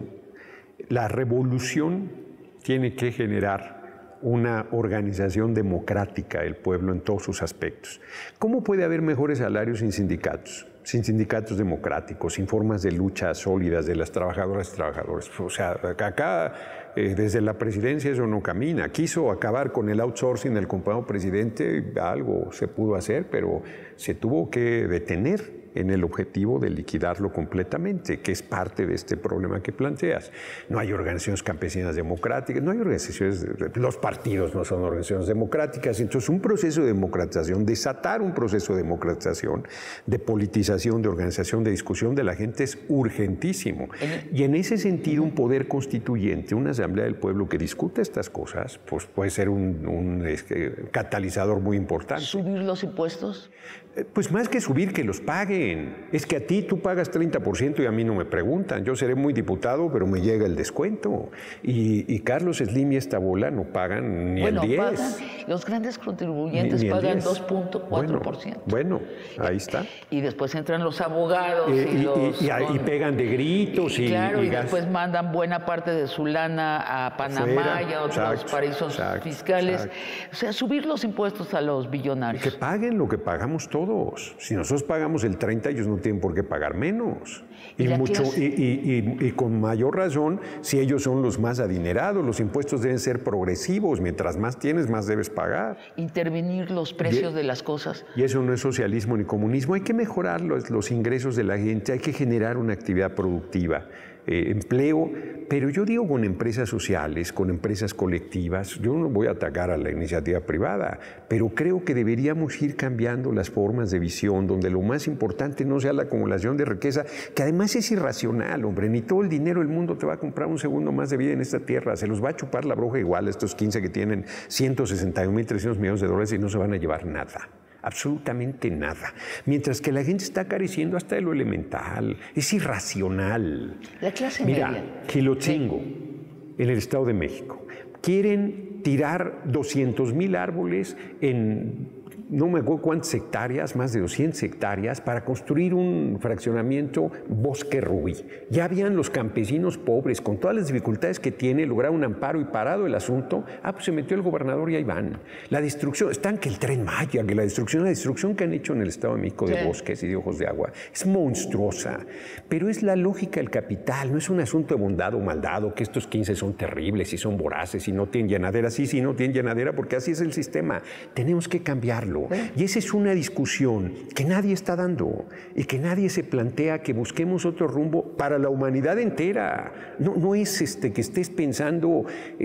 La revolución tiene que generar una organización democrática del pueblo en todos sus aspectos. ¿Cómo puede haber mejores salarios sin sindicatos? Sin sindicatos democráticos, sin formas de lucha sólidas de las trabajadoras y trabajadores. O sea, acá eh, desde la presidencia eso no camina. Quiso acabar con el outsourcing del compañero presidente, algo se pudo hacer, pero se tuvo que detener en el objetivo de liquidarlo completamente, que es parte de este problema que planteas. No hay organizaciones campesinas democráticas, no hay organizaciones, los partidos no son organizaciones democráticas, entonces un proceso de democratización, desatar un proceso de democratización, de politización, de organización, de discusión de la gente es urgentísimo. Y en ese sentido un poder constituyente, una asamblea del pueblo que discute estas cosas, pues puede ser un, un este, catalizador muy importante. ¿Subir los impuestos? Pues más que subir, que los paguen. Es que a ti tú pagas treinta por ciento y a mí no me preguntan. Yo seré muy diputado, pero me llega el descuento. Y, y Carlos Slim y esta bola no pagan ni bueno, el diez. Pagan, los grandes contribuyentes ni, ni pagan dos punto cuatro por ciento. Bueno, bueno, ahí está. Y después entran los abogados eh, y, y, los... Y, y, y pegan de gritos. Y, y claro, y, y después mandan buena parte de su lana a Panamá Fuera, y a otros exacto, paraísos exacto, fiscales. Exacto. O sea, subir los impuestos a los billonarios. Que paguen lo que pagamos todos. Si nosotros pagamos el treinta, ellos no tienen por qué pagar menos. Y, y, mucho, y, y, y, y con mayor razón, si ellos son los más adinerados, los impuestos deben ser progresivos. Mientras más tienes, más debes pagar. Intervenir los precios y, de las cosas. Y eso no es socialismo ni comunismo. Hay que mejorar los, los ingresos de la gente, hay que generar una actividad productiva. Eh, empleo, pero yo digo con empresas sociales, con empresas colectivas. Yo no voy a atacar a la iniciativa privada, pero creo que deberíamos ir cambiando las formas de visión, donde lo más importante no sea la acumulación de riqueza, que además es irracional, hombre. Ni todo el dinero del mundo te va a comprar un segundo más de vida en esta tierra. Se los va a chupar la bruja igual a estos quince que tienen ciento sesenta y un mil trescientos millones de dólares y no se van a llevar nada. Absolutamente nada. Mientras que la gente está careciendo hasta de lo elemental. Es irracional. La clase Mira, media. Quilotzingo, sí. En el Estado de México. Quieren tirar doscientos mil árboles en... no me acuerdo cuántas hectáreas, más de doscientas hectáreas, para construir un fraccionamiento Bosque Rubí. Ya habían los campesinos pobres, con todas las dificultades que tiene, lograr un amparo y parado el asunto. Ah, pues se metió el gobernador y ahí van. La destrucción, están que el Tren Maya, que la destrucción, la destrucción que han hecho en el Estado de México de sí. bosques y de ojos de agua, es monstruosa. Pero es la lógica del capital, no es un asunto de bondad o maldad, o que estos quince son terribles y son voraces y no tienen llenadera. Sí, sí, no tienen llenadera porque así es el sistema. Tenemos que cambiarlo. Y esa es una discusión que nadie está dando y que nadie se plantea que busquemos otro rumbo para la humanidad entera. No, no es este, que estés pensando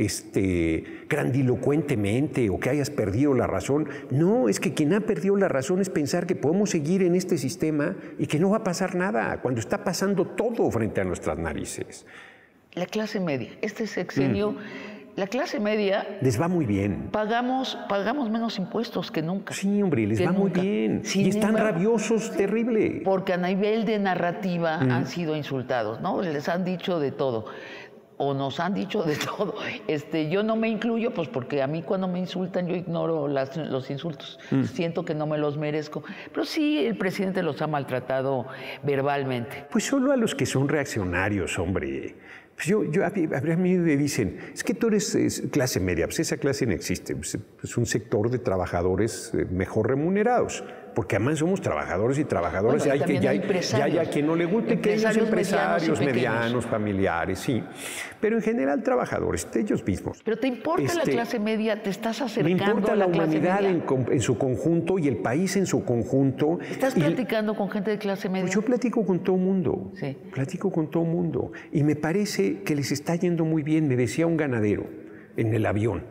este, grandilocuentemente o que hayas perdido la razón. No, es que quien ha perdido la razón es pensar que podemos seguir en este sistema y que no va a pasar nada cuando está pasando todo frente a nuestras narices. La clase media, este sexenio... Mm. La clase media... Les va muy bien. Pagamos, pagamos menos impuestos que nunca. Sí, hombre, les va nunca. muy bien. Sin y están embargo, rabiosos, terrible. Porque a nivel de narrativa mm. han sido insultados, ¿no? Les han dicho de todo. O nos han dicho de todo. Este, yo no me incluyo, pues porque a mí cuando me insultan yo ignoro las, los insultos. Mm. Siento que no me los merezco. Pero sí, el presidente los ha maltratado verbalmente. Pues solo a los que son reaccionarios, hombre. Pues yo, yo, a mí me dicen, es que tú eres es, clase media, pues esa clase no existe, pues es un sector de trabajadores mejor remunerados, porque además somos trabajadores y trabajadoras, bueno, y hay que, ya, hay, ya hay a quien no le guste que ellos empresarios, medianos, medianos, familiares, sí, pero en general trabajadores, ellos mismos. Pero ¿te importa este, la clase media? ¿Te estás acercando me importa a la, la humanidad en, en su conjunto y el país en su conjunto. ¿Estás y, platicando con gente de clase media? Pues yo platico con todo mundo, sí. platico con todo mundo, y me parece que les está yendo muy bien. Me decía un ganadero en el avión,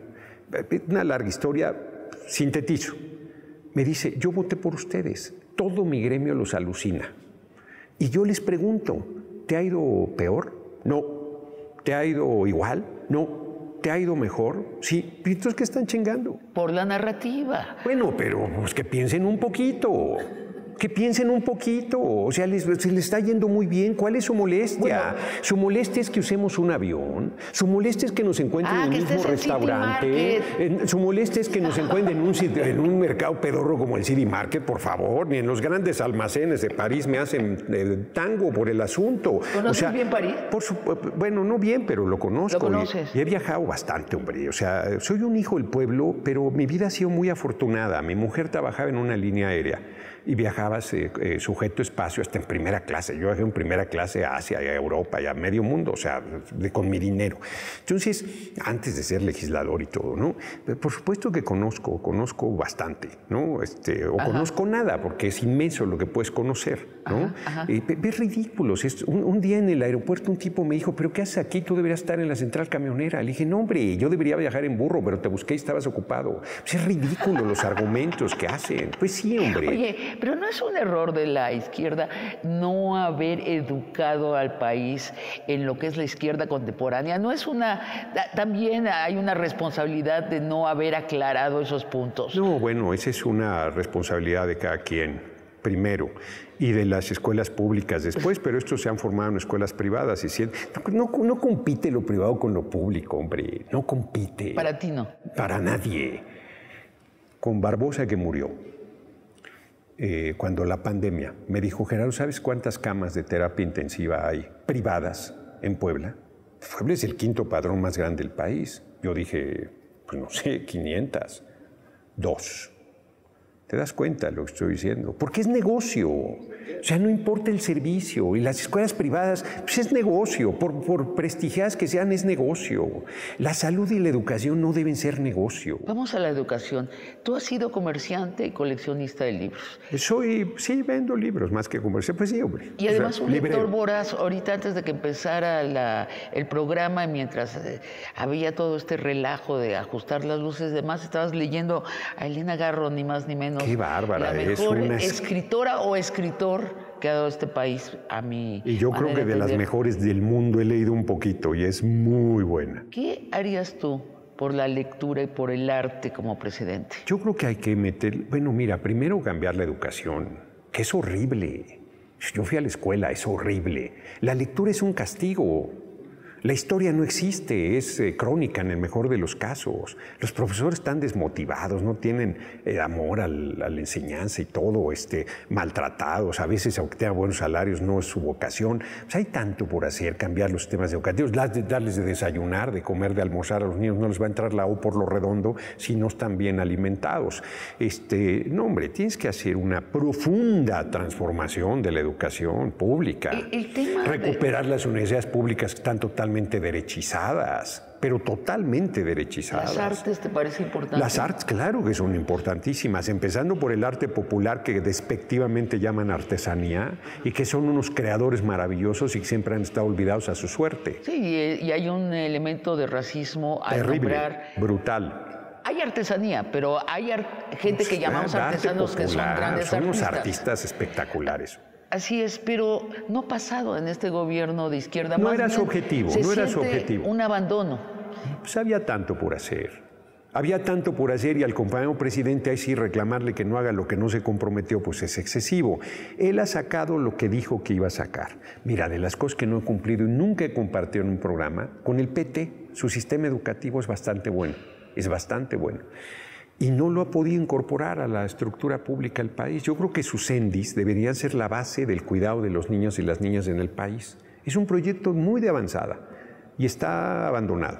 Una larga historia, sintetizo. Me dice, yo voté por ustedes, todo mi gremio los alucina. Y yo les pregunto, ¿te ha ido peor? No. ¿Te ha ido igual? No. ¿Te ha ido mejor? Sí. ¿Entonces qué están chingando? Por la narrativa. Bueno, pero pues que piensen un poquito. Que piensen un poquito. O sea, les, se les está yendo muy bien. ¿Cuál es su molestia? Bueno, su molestia es que usemos un avión. Su molestia es que nos encuentren ah, en el mismo restaurante. En, su molestia es que nos encuentren en un, en un mercado pedorro como el City Market, por favor. Ni en los grandes almacenes de París me hacen eh, tango por el asunto. ¿Conoces o sea, bien París? Por su, bueno, no bien, pero lo conozco. ¿Lo conoces? Y, y he viajado bastante, hombre. O sea, soy un hijo del pueblo, pero mi vida ha sido muy afortunada. Mi mujer trabajaba en una línea aérea y viajabas eh, eh, sujeto espacio hasta en primera clase. Yo viajé en primera clase a Asia, a Europa y a medio mundo, o sea, de, con mi dinero. Entonces, antes de ser legislador y todo, ¿no? Por supuesto que conozco, conozco bastante, ¿no? Este, o ajá. conozco nada, porque es inmenso lo que puedes conocer, ¿no? Ajá, ajá. Eh, ves ridículos. Es, un, un día en el aeropuerto un tipo me dijo, ¿pero qué haces aquí? Tú deberías estar en la central camionera. Le dije, no, hombre, yo debería viajar en burro, pero te busqué y estabas ocupado. Pues es ridículo los argumentos que hacen. Pues sí, hombre. Oye, pero no es un error de la izquierda no haber educado al país en lo que es la izquierda contemporánea. No es una... También hay una responsabilidad de no haber aclarado esos puntos. No, bueno, esa es una responsabilidad de cada quien, primero, y de las escuelas públicas después, pero estos se han formado en escuelas privadas. Y si, no, no, no compite lo privado con lo público, hombre, no compite. Para ti no. Para nadie. Con Barbosa, que murió. Eh, cuando la pandemia, me dijo, Gerardo, ¿sabes cuántas camas de terapia intensiva hay privadas en Puebla? Puebla es el quinto padrón más grande del país. Yo dije, pues no sé, quinientas. Dos. ¿Te das cuenta de lo que estoy diciendo? Porque es negocio. O sea, no importa el servicio. Y las escuelas privadas, pues es negocio. Por, por prestigiadas que sean, es negocio. La salud y la educación no deben ser negocio. Vamos a la educación. Tú has sido comerciante y coleccionista de libros. Soy, sí, vendo libros más que comerciante. Pues sí, hombre. Y además o sea, un lector librero. voraz. Ahorita antes de que empezara la, el programa, mientras eh, había todo este relajo de ajustar las luces y demás, estabas leyendo a Elena Garro, ni más ni menos. Qué bárbara, la mejor es una escritora o escritor que ha dado este país a mí. Y yo creo que de las mejores del mundo he leído un poquito y es muy buena. ¿Qué harías tú por la lectura y por el arte como presidente? Yo creo que hay que meter, bueno, mira, primero cambiar la educación, que es horrible. Yo fui a la escuela, es horrible. La lectura es un castigo. La historia no existe, es eh, crónica en el mejor de los casos. Los profesores están desmotivados, no tienen eh, amor al, a la enseñanza y todo, este, maltratados. A veces, aunque tengan buenos salarios, no es su vocación. Pues hay tanto por hacer, cambiar los sistemas educativos, darles de desayunar, de comer, de almorzar a los niños. No les va a entrar la O por lo redondo si no están bien alimentados. Este, no, hombre, tienes que hacer una profunda transformación de la educación pública. El, el tema Recuperar de... las universidades públicas que están totalmente derechizadas, pero totalmente derechizadas. ¿Las artes te parece importante? Las artes, claro que son importantísimas, empezando por el arte popular que despectivamente llaman artesanía y que son unos creadores maravillosos y que siempre han estado olvidados a su suerte. Sí, y hay un elemento de racismo al terrible, nombrar... brutal. Hay artesanía, pero hay art... gente pues, que llamamos artesanos popular, que son grandes son artistas. Son unos artistas espectaculares. Así es, pero no ha pasado en este gobierno de izquierda. No Más era bien, su objetivo, se no era su siente objetivo. un abandono. Pues había tanto por hacer. Había tanto por hacer y al compañero presidente ahí sí reclamarle que no haga lo que no se comprometió, pues es excesivo. Él ha sacado lo que dijo que iba a sacar. Mira, de las cosas que no he cumplido y nunca he compartido en un programa, con el P T, su sistema educativo es bastante bueno, es bastante bueno. Y no lo ha podido incorporar a la estructura pública del país. Yo creo que sus E N D I S deberían ser la base del cuidado de los niños y las niñas en el país. Es un proyecto muy de avanzada y está abandonado.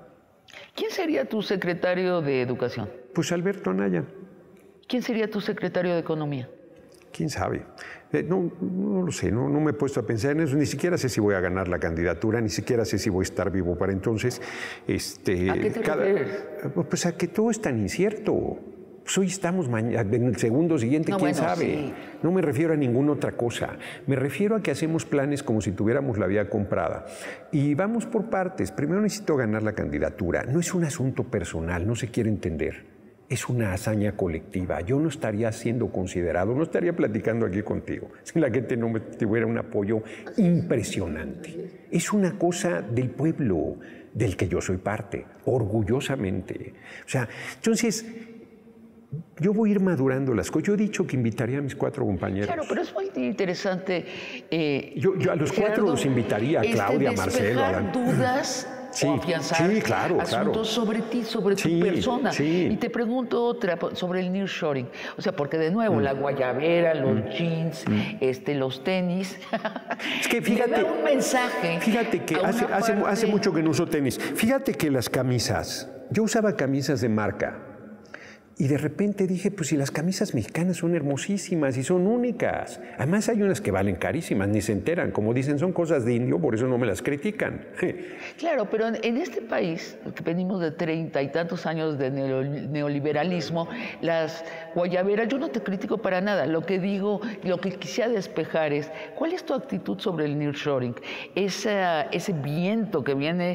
¿Quién sería tu secretario de Educación? Pues Alberto Anaya. ¿Quién sería tu secretario de Economía? ¿Quién sabe? Eh, no, no lo sé, no, no me he puesto a pensar en eso. Ni siquiera sé si voy a ganar la candidatura, ni siquiera sé si voy a estar vivo para entonces. Este, ¿A qué te cada, refieres? Pues a que todo es tan incierto. Pues hoy estamos mañana, en el segundo siguiente, no, quién bueno, sabe. Sí. No me refiero a ninguna otra cosa. Me refiero a que hacemos planes como si tuviéramos la vida comprada. Y vamos por partes. Primero necesito ganar la candidatura. No es un asunto personal, no se quiere entender. Es una hazaña colectiva. Yo no estaría siendo considerado, no estaría platicando aquí contigo si la gente no me tuviera un apoyo impresionante. Es una cosa del pueblo del que yo soy parte, orgullosamente. O sea, entonces, yo voy a ir madurando las cosas. Yo he dicho que invitaría a mis cuatro compañeros. Claro, pero es muy interesante. Eh, yo, yo a los Gerardo, cuatro los invitaría, a Claudia, este, Marcelo. A la... dudas. Sí, o afianzar sí, claro, asuntos claro. sobre ti, sobre sí, tu persona. Sí. Y te pregunto otra sobre el nearshoring. O sea, porque de nuevo, mm. la guayabera, los mm. jeans, mm. este, los tenis. Es que fíjate. Le da un mensaje. Fíjate que hace, hace, parte... hace mucho que no uso tenis. Fíjate que las camisas, yo usaba camisas de marca. Y de repente dije, pues si las camisas mexicanas son hermosísimas y son únicas. Además hay unas que valen carísimas, ni se enteran. Como dicen, son cosas de indio, por eso no me las critican. Claro, pero en este país, que venimos de treinta y tantos años de neoliberalismo, las guayaberas, yo no te critico para nada. Lo que digo, lo que quisiera despejar es, ¿cuál es tu actitud sobre el nearshoring? Esa, ese viento que viene...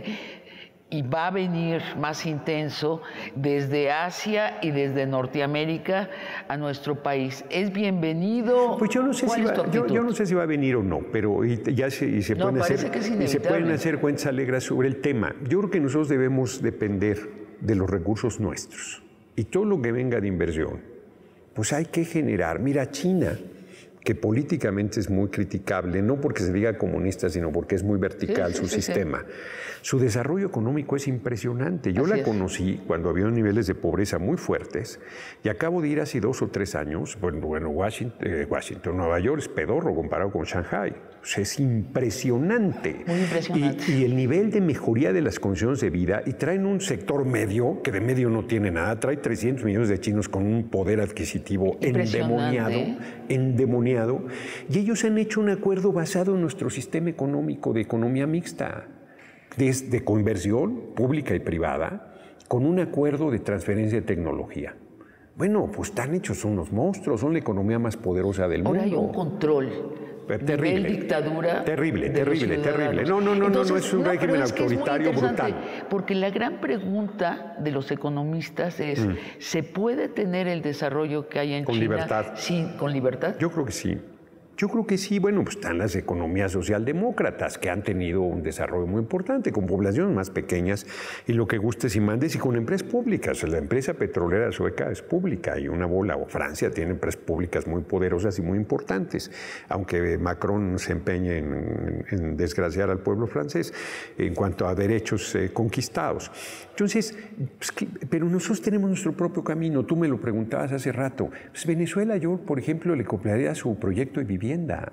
y va a venir más intenso desde Asia y desde Norteamérica a nuestro país. ¿Es bienvenido? Pues yo no sé, si va, yo, yo no sé si va a venir o no, pero y ya se, y se, no, pueden, hacer, que es y se pueden hacer cuentas alegres sobre el tema. Yo creo que nosotros debemos depender de los recursos nuestros. Y todo lo que venga de inversión, pues hay que generar. Mira, China, que políticamente es muy criticable, no porque se diga comunista, sino porque es muy vertical sí, sí, su sí, sistema. Sí. Su desarrollo económico es impresionante. Yo Así la conocí es. cuando había niveles de pobreza muy fuertes y acabo de ir hace dos o tres años, bueno, bueno Washington, eh, Washington, Nueva York es pedorro comparado con Shanghai. O sea, es impresionante. Muy impresionante. Y, y el nivel de mejoría de las condiciones de vida, y traen un sector medio, que de medio no tiene nada, trae trescientos millones de chinos con un poder adquisitivo endemoniado, endemoniado, y ellos han hecho un acuerdo basado en nuestro sistema económico de economía mixta, de, de conversión pública y privada, con un acuerdo de transferencia de tecnología. Bueno, pues están hechos unos monstruos, son la economía más poderosa del Ahora mundo. Ahora hay un control. Terrible. Nivel dictadura. Terrible, terrible, terrible. No, no, no, Entonces, no, no es un no, régimen es autoritario es brutal. Porque la gran pregunta de los economistas es, mm. ¿se puede tener el desarrollo que hay en con China libertad. Sin, con libertad? Yo creo que sí. Yo creo que sí, bueno, pues están las economías socialdemócratas que han tenido un desarrollo muy importante, con poblaciones más pequeñas y lo que gustes y mandes, y con empresas públicas. La empresa petrolera sueca es pública y una bola, o Francia tiene empresas públicas muy poderosas y muy importantes, aunque Macron se empeñe en, en desgraciar al pueblo francés en cuanto a derechos eh, conquistados. Entonces, pues, pero nosotros tenemos nuestro propio camino. Tú me lo preguntabas hace rato. Pues Venezuela, yo, por ejemplo, le copiaría su proyecto de vivienda,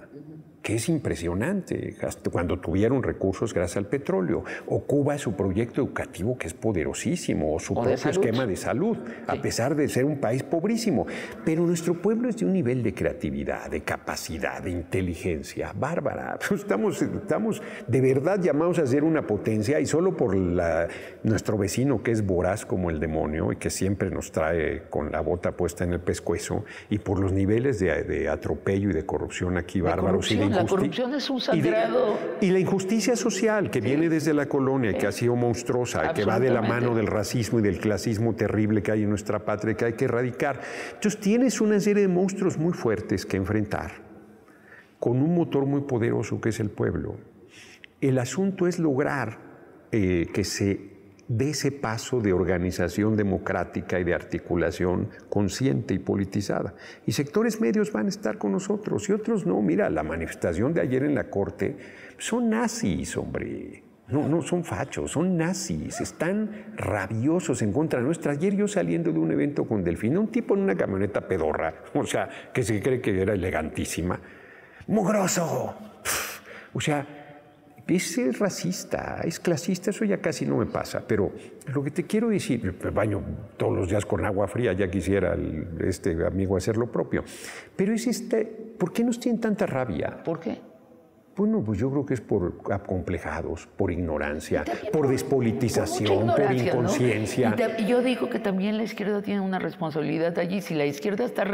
que es impresionante, hasta cuando tuvieron recursos gracias al petróleo. O Cuba, su proyecto educativo, que es poderosísimo, o su o propio de esquema de salud, sí. a pesar de ser un país pobrísimo. Pero nuestro pueblo es de un nivel de creatividad, de capacidad, de inteligencia bárbara. Estamos, estamos de verdad llamados a ser una potencia, y solo por la, nuestro vecino, que es voraz como el demonio y que siempre nos trae con la bota puesta en el pescuezo, y por los niveles de, de atropello y de corrupción aquí bárbaros y de La corrupción es un sagrado... Y, de, y la injusticia social que sí. viene desde la colonia, sí. que ha sido monstruosa, que va de la mano del racismo y del clasismo terrible que hay en nuestra patria, que hay que erradicar. Entonces tienes una serie de monstruos muy fuertes que enfrentar, con un motor muy poderoso que es el pueblo. El asunto es lograr eh, que se de ese paso de organización democrática y de articulación consciente y politizada. Y sectores medios van a estar con nosotros y otros no. Mira, la manifestación de ayer en la Corte, son nazis, hombre. No, no son fachos, son nazis. Están rabiosos en contra nuestra. Ayer yo saliendo de un evento con Delfina, un tipo en una camioneta pedorra, o sea, que se cree que era elegantísima. ¡Mugroso! O sea, es racista, es clasista, eso ya casi no me pasa, pero lo que te quiero decir, me baño todos los días con agua fría, ya quisiera el, este amigo hacer lo propio, pero es este, ¿por qué nos tienen tanta rabia? ¿Por qué? Bueno, pues yo creo que es por acomplejados, por ignorancia, por despolitización, por, por inconsciencia. ¿No? Y, te, y yo digo que también la izquierda tiene una responsabilidad allí. Si la izquierda está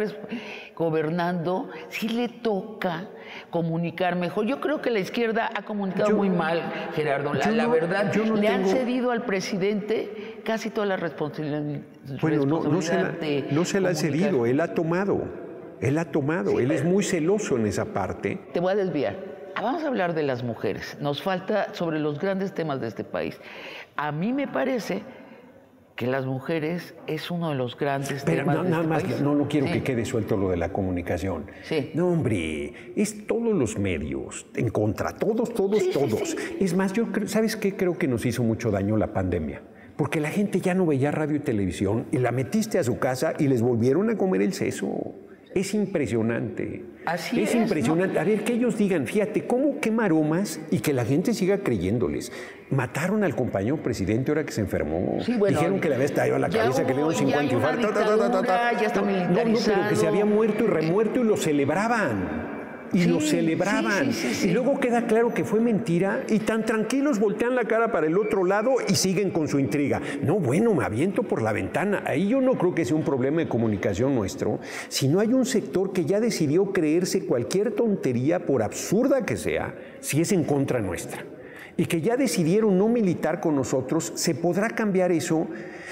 gobernando, sí le toca comunicar mejor. Yo creo que la izquierda ha comunicado yo, muy mal, Gerardo. La, la no, verdad, no le tengo... han cedido al presidente casi toda la responsabilidad. Bueno, no, no se la, de no se la ha cedido, él ha tomado. Él ha tomado, sí, él es muy celoso en esa parte. Te voy a desviar. Vamos a hablar de las mujeres. Nos falta sobre los grandes temas de este país. A mí me parece que las mujeres es uno de los grandes Pero temas no, de nada este más, país. No, no quiero sí. que quede suelto lo de la comunicación. Sí. No, hombre, es todos los medios en contra, todos, todos, sí, todos. Sí, sí. Es más, yo creo, ¿sabes qué? Creo que nos hizo mucho daño la pandemia. Porque la gente ya no veía radio y televisión y la metiste a su casa y les volvieron a comer el seso. Es impresionante. Así es. Es impresionante. ¿No? A ver, que ellos digan, fíjate, ¿cómo qué maromas? Y que la gente siga creyéndoles. Mataron al compañero presidente ahora que se enfermó. Sí, bueno, dijeron que le había estallado la cabeza, hubo, que le dio un cincuenta infartos. Ya está militarizado. No, no, pero que se había muerto y remuerto y lo celebraban. Y sí, lo celebraban. Sí, sí, sí, sí. Y luego queda claro que fue mentira y tan tranquilos voltean la cara para el otro lado y siguen con su intriga. No, bueno, me aviento por la ventana. Ahí yo no creo que sea un problema de comunicación nuestro, sino hay un sector que ya decidió creerse cualquier tontería, por absurda que sea, si es en contra nuestra. Y que ya decidieron no militar con nosotros. ¿Se podrá cambiar eso?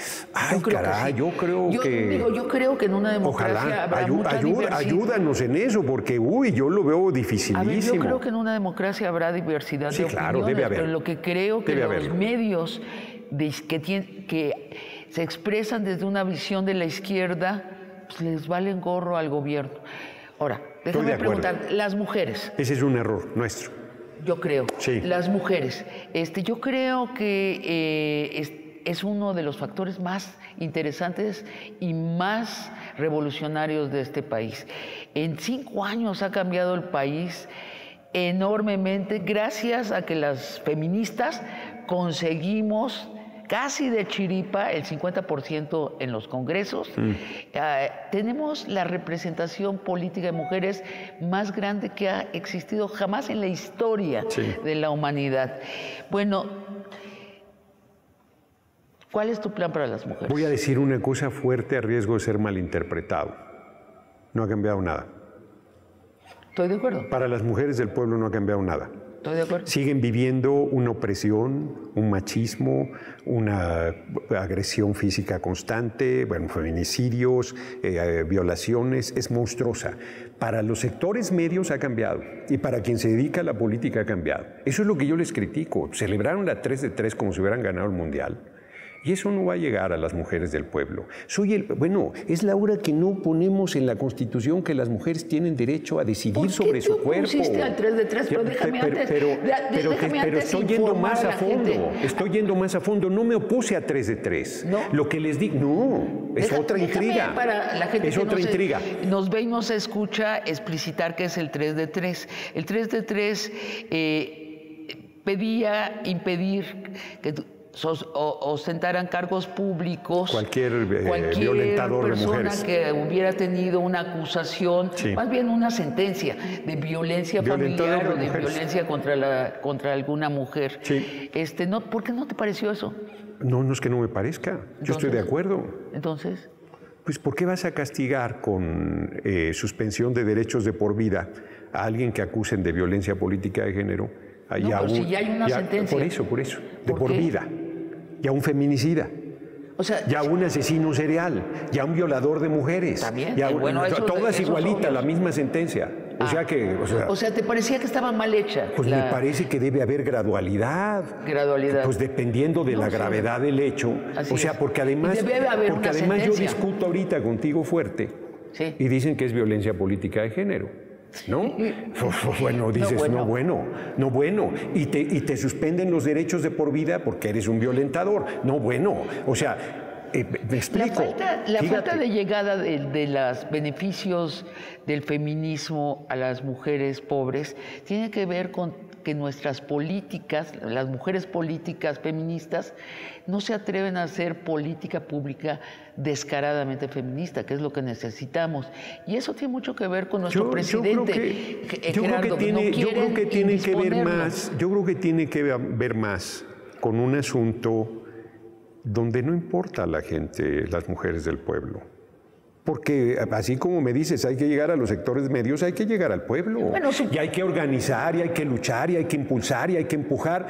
Ay, yo caray, sí. yo creo yo, que... Digo, yo creo que en una democracia Ojalá, habrá ayú, mucha ayú, diversidad. Ayúdanos en eso, porque, uy, yo lo veo dificilísimo. A ver, yo creo que en una democracia habrá diversidad sí, de claro, opiniones, debe haber. pero lo que creo que debe los haberlo. medios de, que, tienen, que se expresan desde una visión de la izquierda, pues les valen gorro al gobierno. Ahora, déjame de preguntar, las mujeres. Ese es un error nuestro. Yo creo. Sí. Las mujeres. Este, yo creo que eh, es, es uno de los factores más interesantes y más revolucionarios de este país. En cinco años ha cambiado el país enormemente gracias a que las feministas conseguimos casi de chiripa el cincuenta por ciento en los congresos. Mm. Uh, tenemos la representación política de mujeres más grande que ha existido jamás en la historia sí. de la humanidad. Bueno, ¿cuál es tu plan para las mujeres? Voy a decir una cosa fuerte a riesgo de ser malinterpretado. No ha cambiado nada. Estoy de acuerdo. Para las mujeres del pueblo no ha cambiado nada. Estoy de acuerdo. Siguen viviendo una opresión, un machismo, una agresión física constante, bueno, feminicidios, eh, violaciones, es monstruosa. Para los sectores medios ha cambiado y para quien se dedica a la política ha cambiado. Eso es lo que yo les critico. Celebraron la tres de tres como si hubieran ganado el Mundial. Y eso no va a llegar a las mujeres del pueblo. Soy el, bueno, es la hora que no ponemos en la Constitución que las mujeres tienen derecho a decidir sobre su cuerpo. ¿Por qué tú pusiste al tres de tres? Pero déjame pero, antes. Pero, de, pero, déjame pero antes estoy yendo más a fondo. Gente. Estoy yendo más a fondo. No me opuse a tres de tres. No. Lo que les digo, no, es Deja, otra intriga. Para la gente es que otra nos, intriga. Nos ve y nos escucha explicitar qué es el tres de tres. El tres de tres eh, pedía impedir que ostentaran cargos públicos cualquier, eh, cualquier violentador persona de mujeres que hubiera tenido una acusación, sí. más bien una sentencia de violencia familiar o de mujeres. violencia contra la contra alguna mujer. Sí. Este, no, ¿por qué no te pareció eso? No, no es que no me parezca. Entonces, yo estoy de acuerdo. Entonces, pues ¿por qué vas a castigar con eh, suspensión de derechos de por vida a alguien que acusen de violencia política de género? No, pero un, si ya hay una ya, sentencia. Por eso, por eso, de ¿Por, por qué? vida. Ya un feminicida. O sea, ya un asesino serial, ya un violador de mujeres. También. Ya, bueno, eso, todas igualitas, la misma sentencia. O ah, sea que. O sea, o sea, ¿te parecía que estaba mal hecha? Pues la... me parece que debe haber gradualidad. Gradualidad. Pues dependiendo de no, la gravedad sí. del hecho. Así o sea, porque además, porque además yo discuto ahorita contigo fuerte sí. y dicen que es violencia política de género. ¿No? Bueno, dices, no bueno, no bueno, no bueno. Y te, y te suspenden los derechos de por vida porque eres un violentador. No bueno. O sea, eh, me explico. La falta, la falta de llegada de, de los beneficios del feminismo a las mujeres pobres tiene que ver con que nuestras políticas, las mujeres políticas feministas, no se atreven a hacer política pública descaradamente feminista, que es lo que necesitamos. Y eso tiene mucho que ver con nuestro yo, presidente. Yo creo que, yo Gerardo, creo que tiene, no yo creo que, tiene que ver más, yo creo que tiene que ver más con un asunto donde no importa a la gente, las mujeres del pueblo. Porque así como me dices, hay que llegar a los sectores medios, hay que llegar al pueblo. Bueno, y hay que organizar, y hay que luchar, y hay que impulsar, y hay que empujar.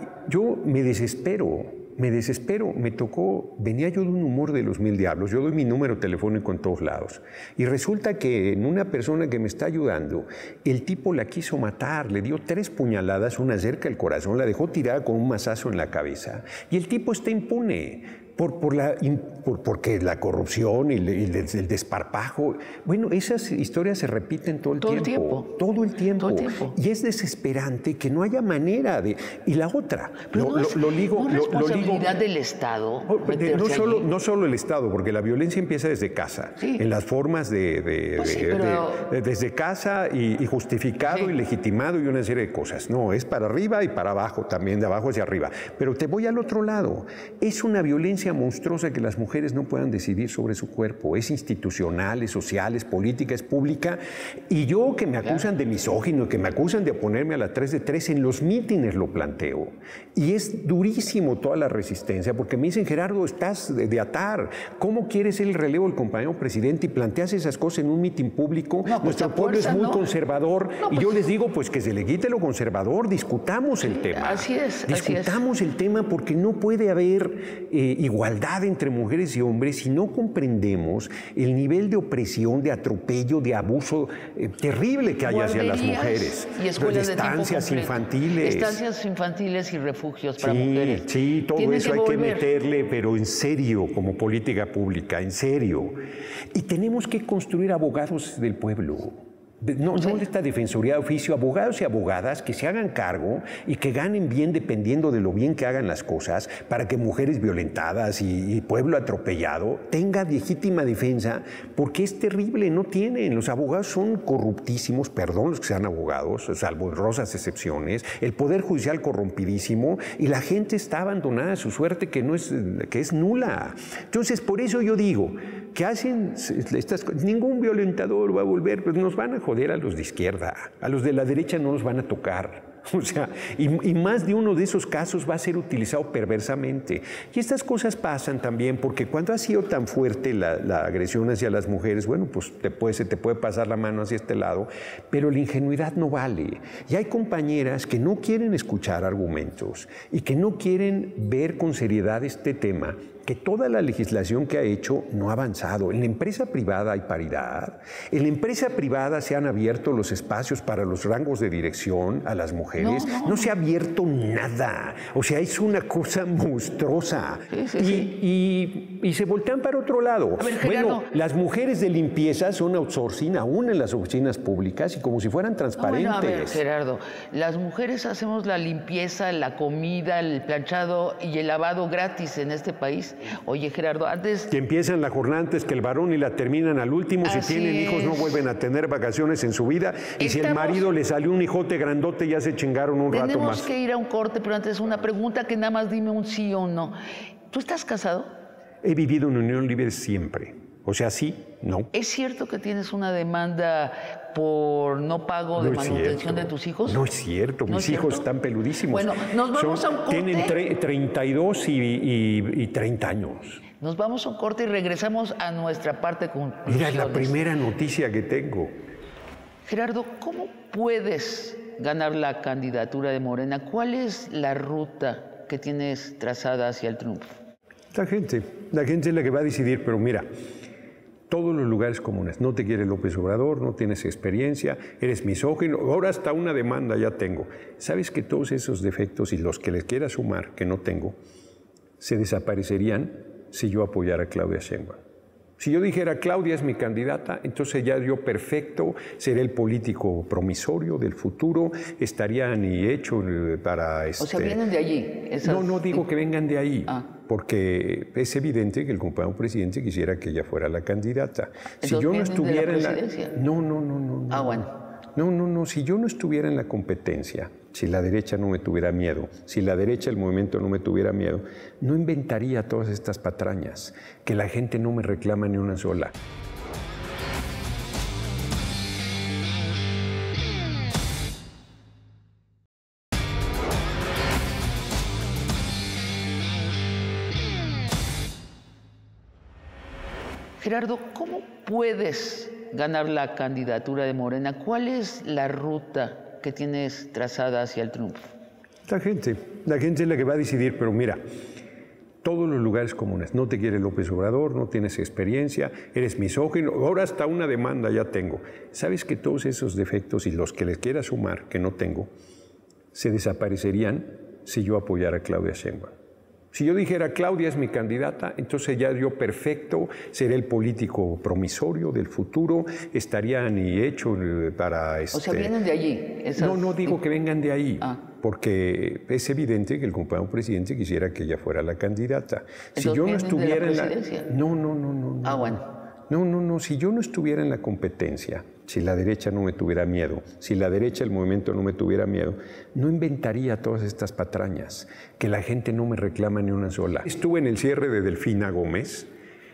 Yo me desespero, me desespero. Me tocó, venía yo de un humor de los mil diablos. Yo doy mi número telefónico en todos lados. Y resulta que en una persona que me está ayudando, el tipo la quiso matar, le dio tres puñaladas, una cerca del corazón, la dejó tirada con un mazazo en la cabeza. Y el tipo está impune. Por, por la, por, porque la corrupción y el, el, el desparpajo, bueno, esas historias se repiten todo el todo tiempo, el tiempo. Todo el tiempo. Todo el tiempo. Y es desesperante que no haya manera de... Y la otra, Pero lo, no es, lo, lo ligo... ¿no es lo, responsabilidad lo digo, del Estado? No solo, no solo el Estado, porque la violencia empieza desde casa, sí. en las formas de... de, pues de, sí, pero... de, de desde casa y, y justificado sí. y legitimado y una serie de cosas. No, es para arriba y para abajo, también de abajo hacia arriba. Pero te voy al otro lado. Es una violencia monstruosa que las mujeres no puedan decidir sobre su cuerpo. Es institucional, es social, es política, es pública. Y yo que me acusan de misógino, que me acusan de oponerme a la tres de tres, en los mítines lo planteo. Y es durísimo toda la resistencia, porque me dicen, Gerardo, estás de, de atar. ¿Cómo quieres ser el relevo del compañero presidente y planteas esas cosas en un mitin público? No, pues Nuestro pueblo fuerza, es muy ¿no? conservador. No, pues... Y yo les digo, pues que se le quite lo conservador, discutamos el tema. Así es. Discutamos así es. el tema porque no puede haber eh, igualdad entre mujeres y hombres si no comprendemos el nivel de opresión, de atropello, de abuso eh, terrible que hay hacia las mujeres. Y escuelas de estancias tiempo infantiles. Estancias infantiles y refugios para sí, mujeres. Sí, todo Tiene eso que hay volver. que meterle, pero en serio, como política pública, en serio. Y tenemos que construir abogados del pueblo. No, no esta defensoría de oficio, abogados y abogadas que se hagan cargo y que ganen bien dependiendo de lo bien que hagan las cosas para que mujeres violentadas y, y pueblo atropellado tengan legítima defensa, porque es terrible, no tienen. Los abogados son corruptísimos, perdón los que sean abogados, salvo honrosas excepciones, el poder judicial corrompidísimo y la gente está abandonada a su suerte que, no es, que es nula. Entonces, por eso yo digo que hacen estas cosas. Ningún violentador va a volver, pues nos van a joder a los de izquierda, a los de la derecha no nos van a tocar. O sea, y, y más de uno de esos casos va a ser utilizado perversamente. Y estas cosas pasan también porque cuando ha sido tan fuerte la, la agresión hacia las mujeres, bueno, pues te puede, se te puede pasar la mano hacia este lado, pero la ingenuidad no vale. Y hay compañeras que no quieren escuchar argumentos y que no quieren ver con seriedad este tema, que toda la legislación que ha hecho no ha avanzado. En la empresa privada hay paridad. En la empresa privada se han abierto los espacios para los rangos de dirección a las mujeres. No, no. no se ha abierto nada. O sea, es una cosa monstruosa. Sí, sí, y, sí. Y, y se voltean para otro lado. A ver, Gerardo. Bueno, las mujeres de limpieza son outsourcing aún en las oficinas públicas y como si fueran transparentes. No, bueno, a ver, Gerardo, las mujeres hacemos la limpieza, la comida, el planchado y el lavado gratis en este país. Oye, Gerardo, antes... Que empiezan la jornada antes que el varón y la terminan al último. Si Así tienen es. hijos no vuelven a tener vacaciones en su vida. Y Estamos... si el marido le salió un hijote grandote, ya se chingaron un Tenemos rato más. Tenemos que ir a un corte, pero antes una pregunta que nada más dime un sí o un no. ¿Tú estás casado? He vivido en unión libre siempre. O sea, sí, no. ¿Es cierto que tienes una demanda por no pago de no manutención de tus hijos? No es cierto, ¿No mis es hijos cierto? están peludísimos. Bueno, nos vamos Son, a un corte. Tienen tre treinta y dos y, y, y treinta años. Nos vamos a un corte y regresamos a nuestra parte con Mira, es la primera noticia que tengo. Gerardo, ¿cómo puedes ganar la candidatura de Morena? ¿Cuál es la ruta que tienes trazada hacia el triunfo? La gente, la gente es la que va a decidir, pero mira, todos los lugares comunes, no te quiere López Obrador, no tienes experiencia, eres misógino, ahora hasta una demanda ya tengo. ¿Sabes que todos esos defectos y los que les quiera sumar, que no tengo, se desaparecerían si yo apoyara a Claudia Sheinbaum? Si yo dijera, Claudia es mi candidata, entonces ya yo perfecto, seré el político promisorio del futuro, estaría ni hecho para... Este... O sea, vienen de allí. Esas... No, no digo que vengan de ahí, ah. porque es evidente que el compañero presidente quisiera que ella fuera la candidata. Entonces, si yo no estuviera de la en la... presidencia? No, no, no, no. Ah, no. bueno. No, no, no, si yo no estuviera en la competencia, si la derecha no me tuviera miedo, si la derecha, el movimiento no me tuviera miedo, no inventaría todas estas patrañas, que la gente no me reclama ni una sola. Gerardo, ¿cómo puedes ganar la candidatura de Morena? ¿Cuál es la ruta que tienes trazada hacia el triunfo? La gente, la gente es la que va a decidir, pero mira, todos los lugares comunes, no te quiere López Obrador, no tienes experiencia, eres misógino, ahora hasta una demanda ya tengo. ¿Sabes que todos esos defectos y los que les quiera sumar, que no tengo, se desaparecerían si yo apoyara a Claudia Sheinbaum? Si yo dijera, Claudia es mi candidata, entonces ya yo perfecto, seré el político promisorio del futuro, estaría ni hecho para... Este... O sea, vienen de allí. Esas... No, no digo que vengan de ahí, ah. porque es evidente que el compañero presidente quisiera que ella fuera la candidata. Entonces, si yo no estuviera de la en la... No, no, no, no, no. Ah, bueno. No, no, no, si yo no estuviera en la competencia, si la derecha no me tuviera miedo, si la derecha, el movimiento no me tuviera miedo, no inventaría todas estas patrañas, que la gente no me reclama ni una sola. Estuve en el cierre de Delfina Gómez,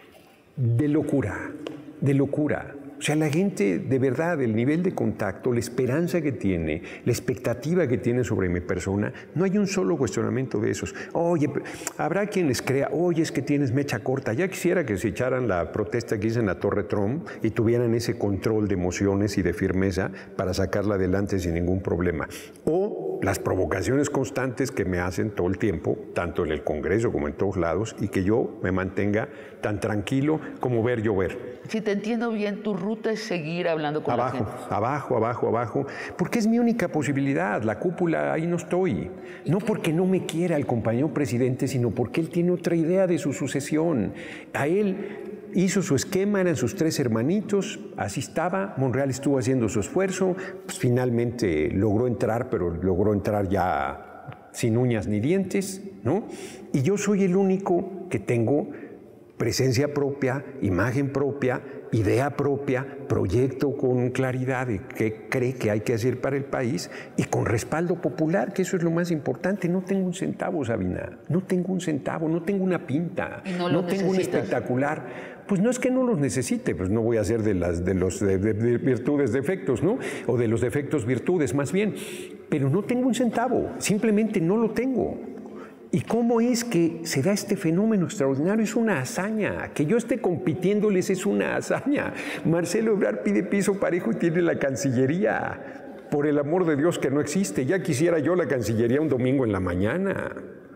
de locura, de locura. O sea, la gente, de verdad, el nivel de contacto, la esperanza que tiene, la expectativa que tiene sobre mi persona, no hay un solo cuestionamiento de esos. Oye, habrá quienes crea, oye, es que tienes mecha corta. Ya quisiera que se echaran la protesta que hice en la Torre Trump y tuvieran ese control de emociones y de firmeza para sacarla adelante sin ningún problema. O las provocaciones constantes que me hacen todo el tiempo, tanto en el Congreso como en todos lados, y que yo me mantenga tan tranquilo como ver llover. Si te entiendo bien, tu ruta es seguir hablando con abajo, la gente. Abajo, abajo, abajo, porque es mi única posibilidad. La cúpula, ahí no estoy. No porque no me quiera el compañero presidente, sino porque él tiene otra idea de su sucesión. A él hizo su esquema, eran sus tres hermanitos, así estaba. Monreal estuvo haciendo su esfuerzo, pues finalmente logró entrar, pero logró entrar ya sin uñas ni dientes, ¿no? Y yo soy el único que tengo presencia propia, imagen propia, idea propia, proyecto con claridad de qué cree que hay que hacer para el país y con respaldo popular, que eso es lo más importante. No tengo un centavo, Sabina, no tengo un centavo, no tengo una pinta, no, no tengo un espectacular. Pues no es que no los necesite, pues no voy a hacer de las de los de, de, de virtudes defectos, ¿no? O de los defectos virtudes, más bien. Pero no tengo un centavo, simplemente no lo tengo. ¿Y cómo es que se da este fenómeno extraordinario? Es una hazaña. Que yo esté compitiéndoles es una hazaña. Marcelo Ebrard pide piso parejo y tiene la Cancillería. Por el amor de Dios, que no existe. Ya quisiera yo la Cancillería un domingo en la mañana.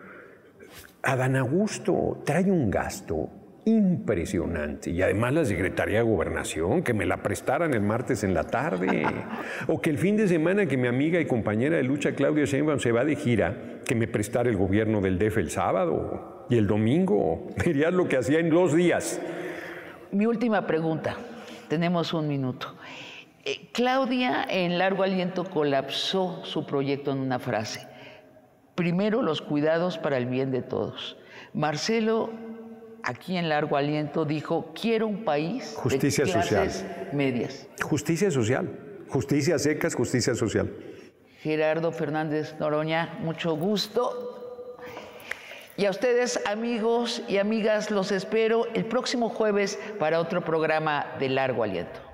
Adán Augusto trae un gasto impresionante. Y además la Secretaría de Gobernación, que me la prestaran el martes en la tarde. O que el fin de semana que mi amiga y compañera de lucha Claudia Sheinbaum se va de gira, que me prestara el gobierno del D F el sábado y el domingo. Verías lo que hacía en dos días. Mi última pregunta. Tenemos un minuto. Eh, Claudia, en Largo Aliento, colapsó su proyecto en una frase. Primero, los cuidados para el bien de todos. Marcelo, aquí en Largo Aliento, dijo, quiero un país justicia de clases social. medias. Justicia social. Justicia secas, justicia social. Gerardo Fernández Noroña, mucho gusto. Y a ustedes, amigos y amigas, los espero el próximo jueves para otro programa de Largo Aliento.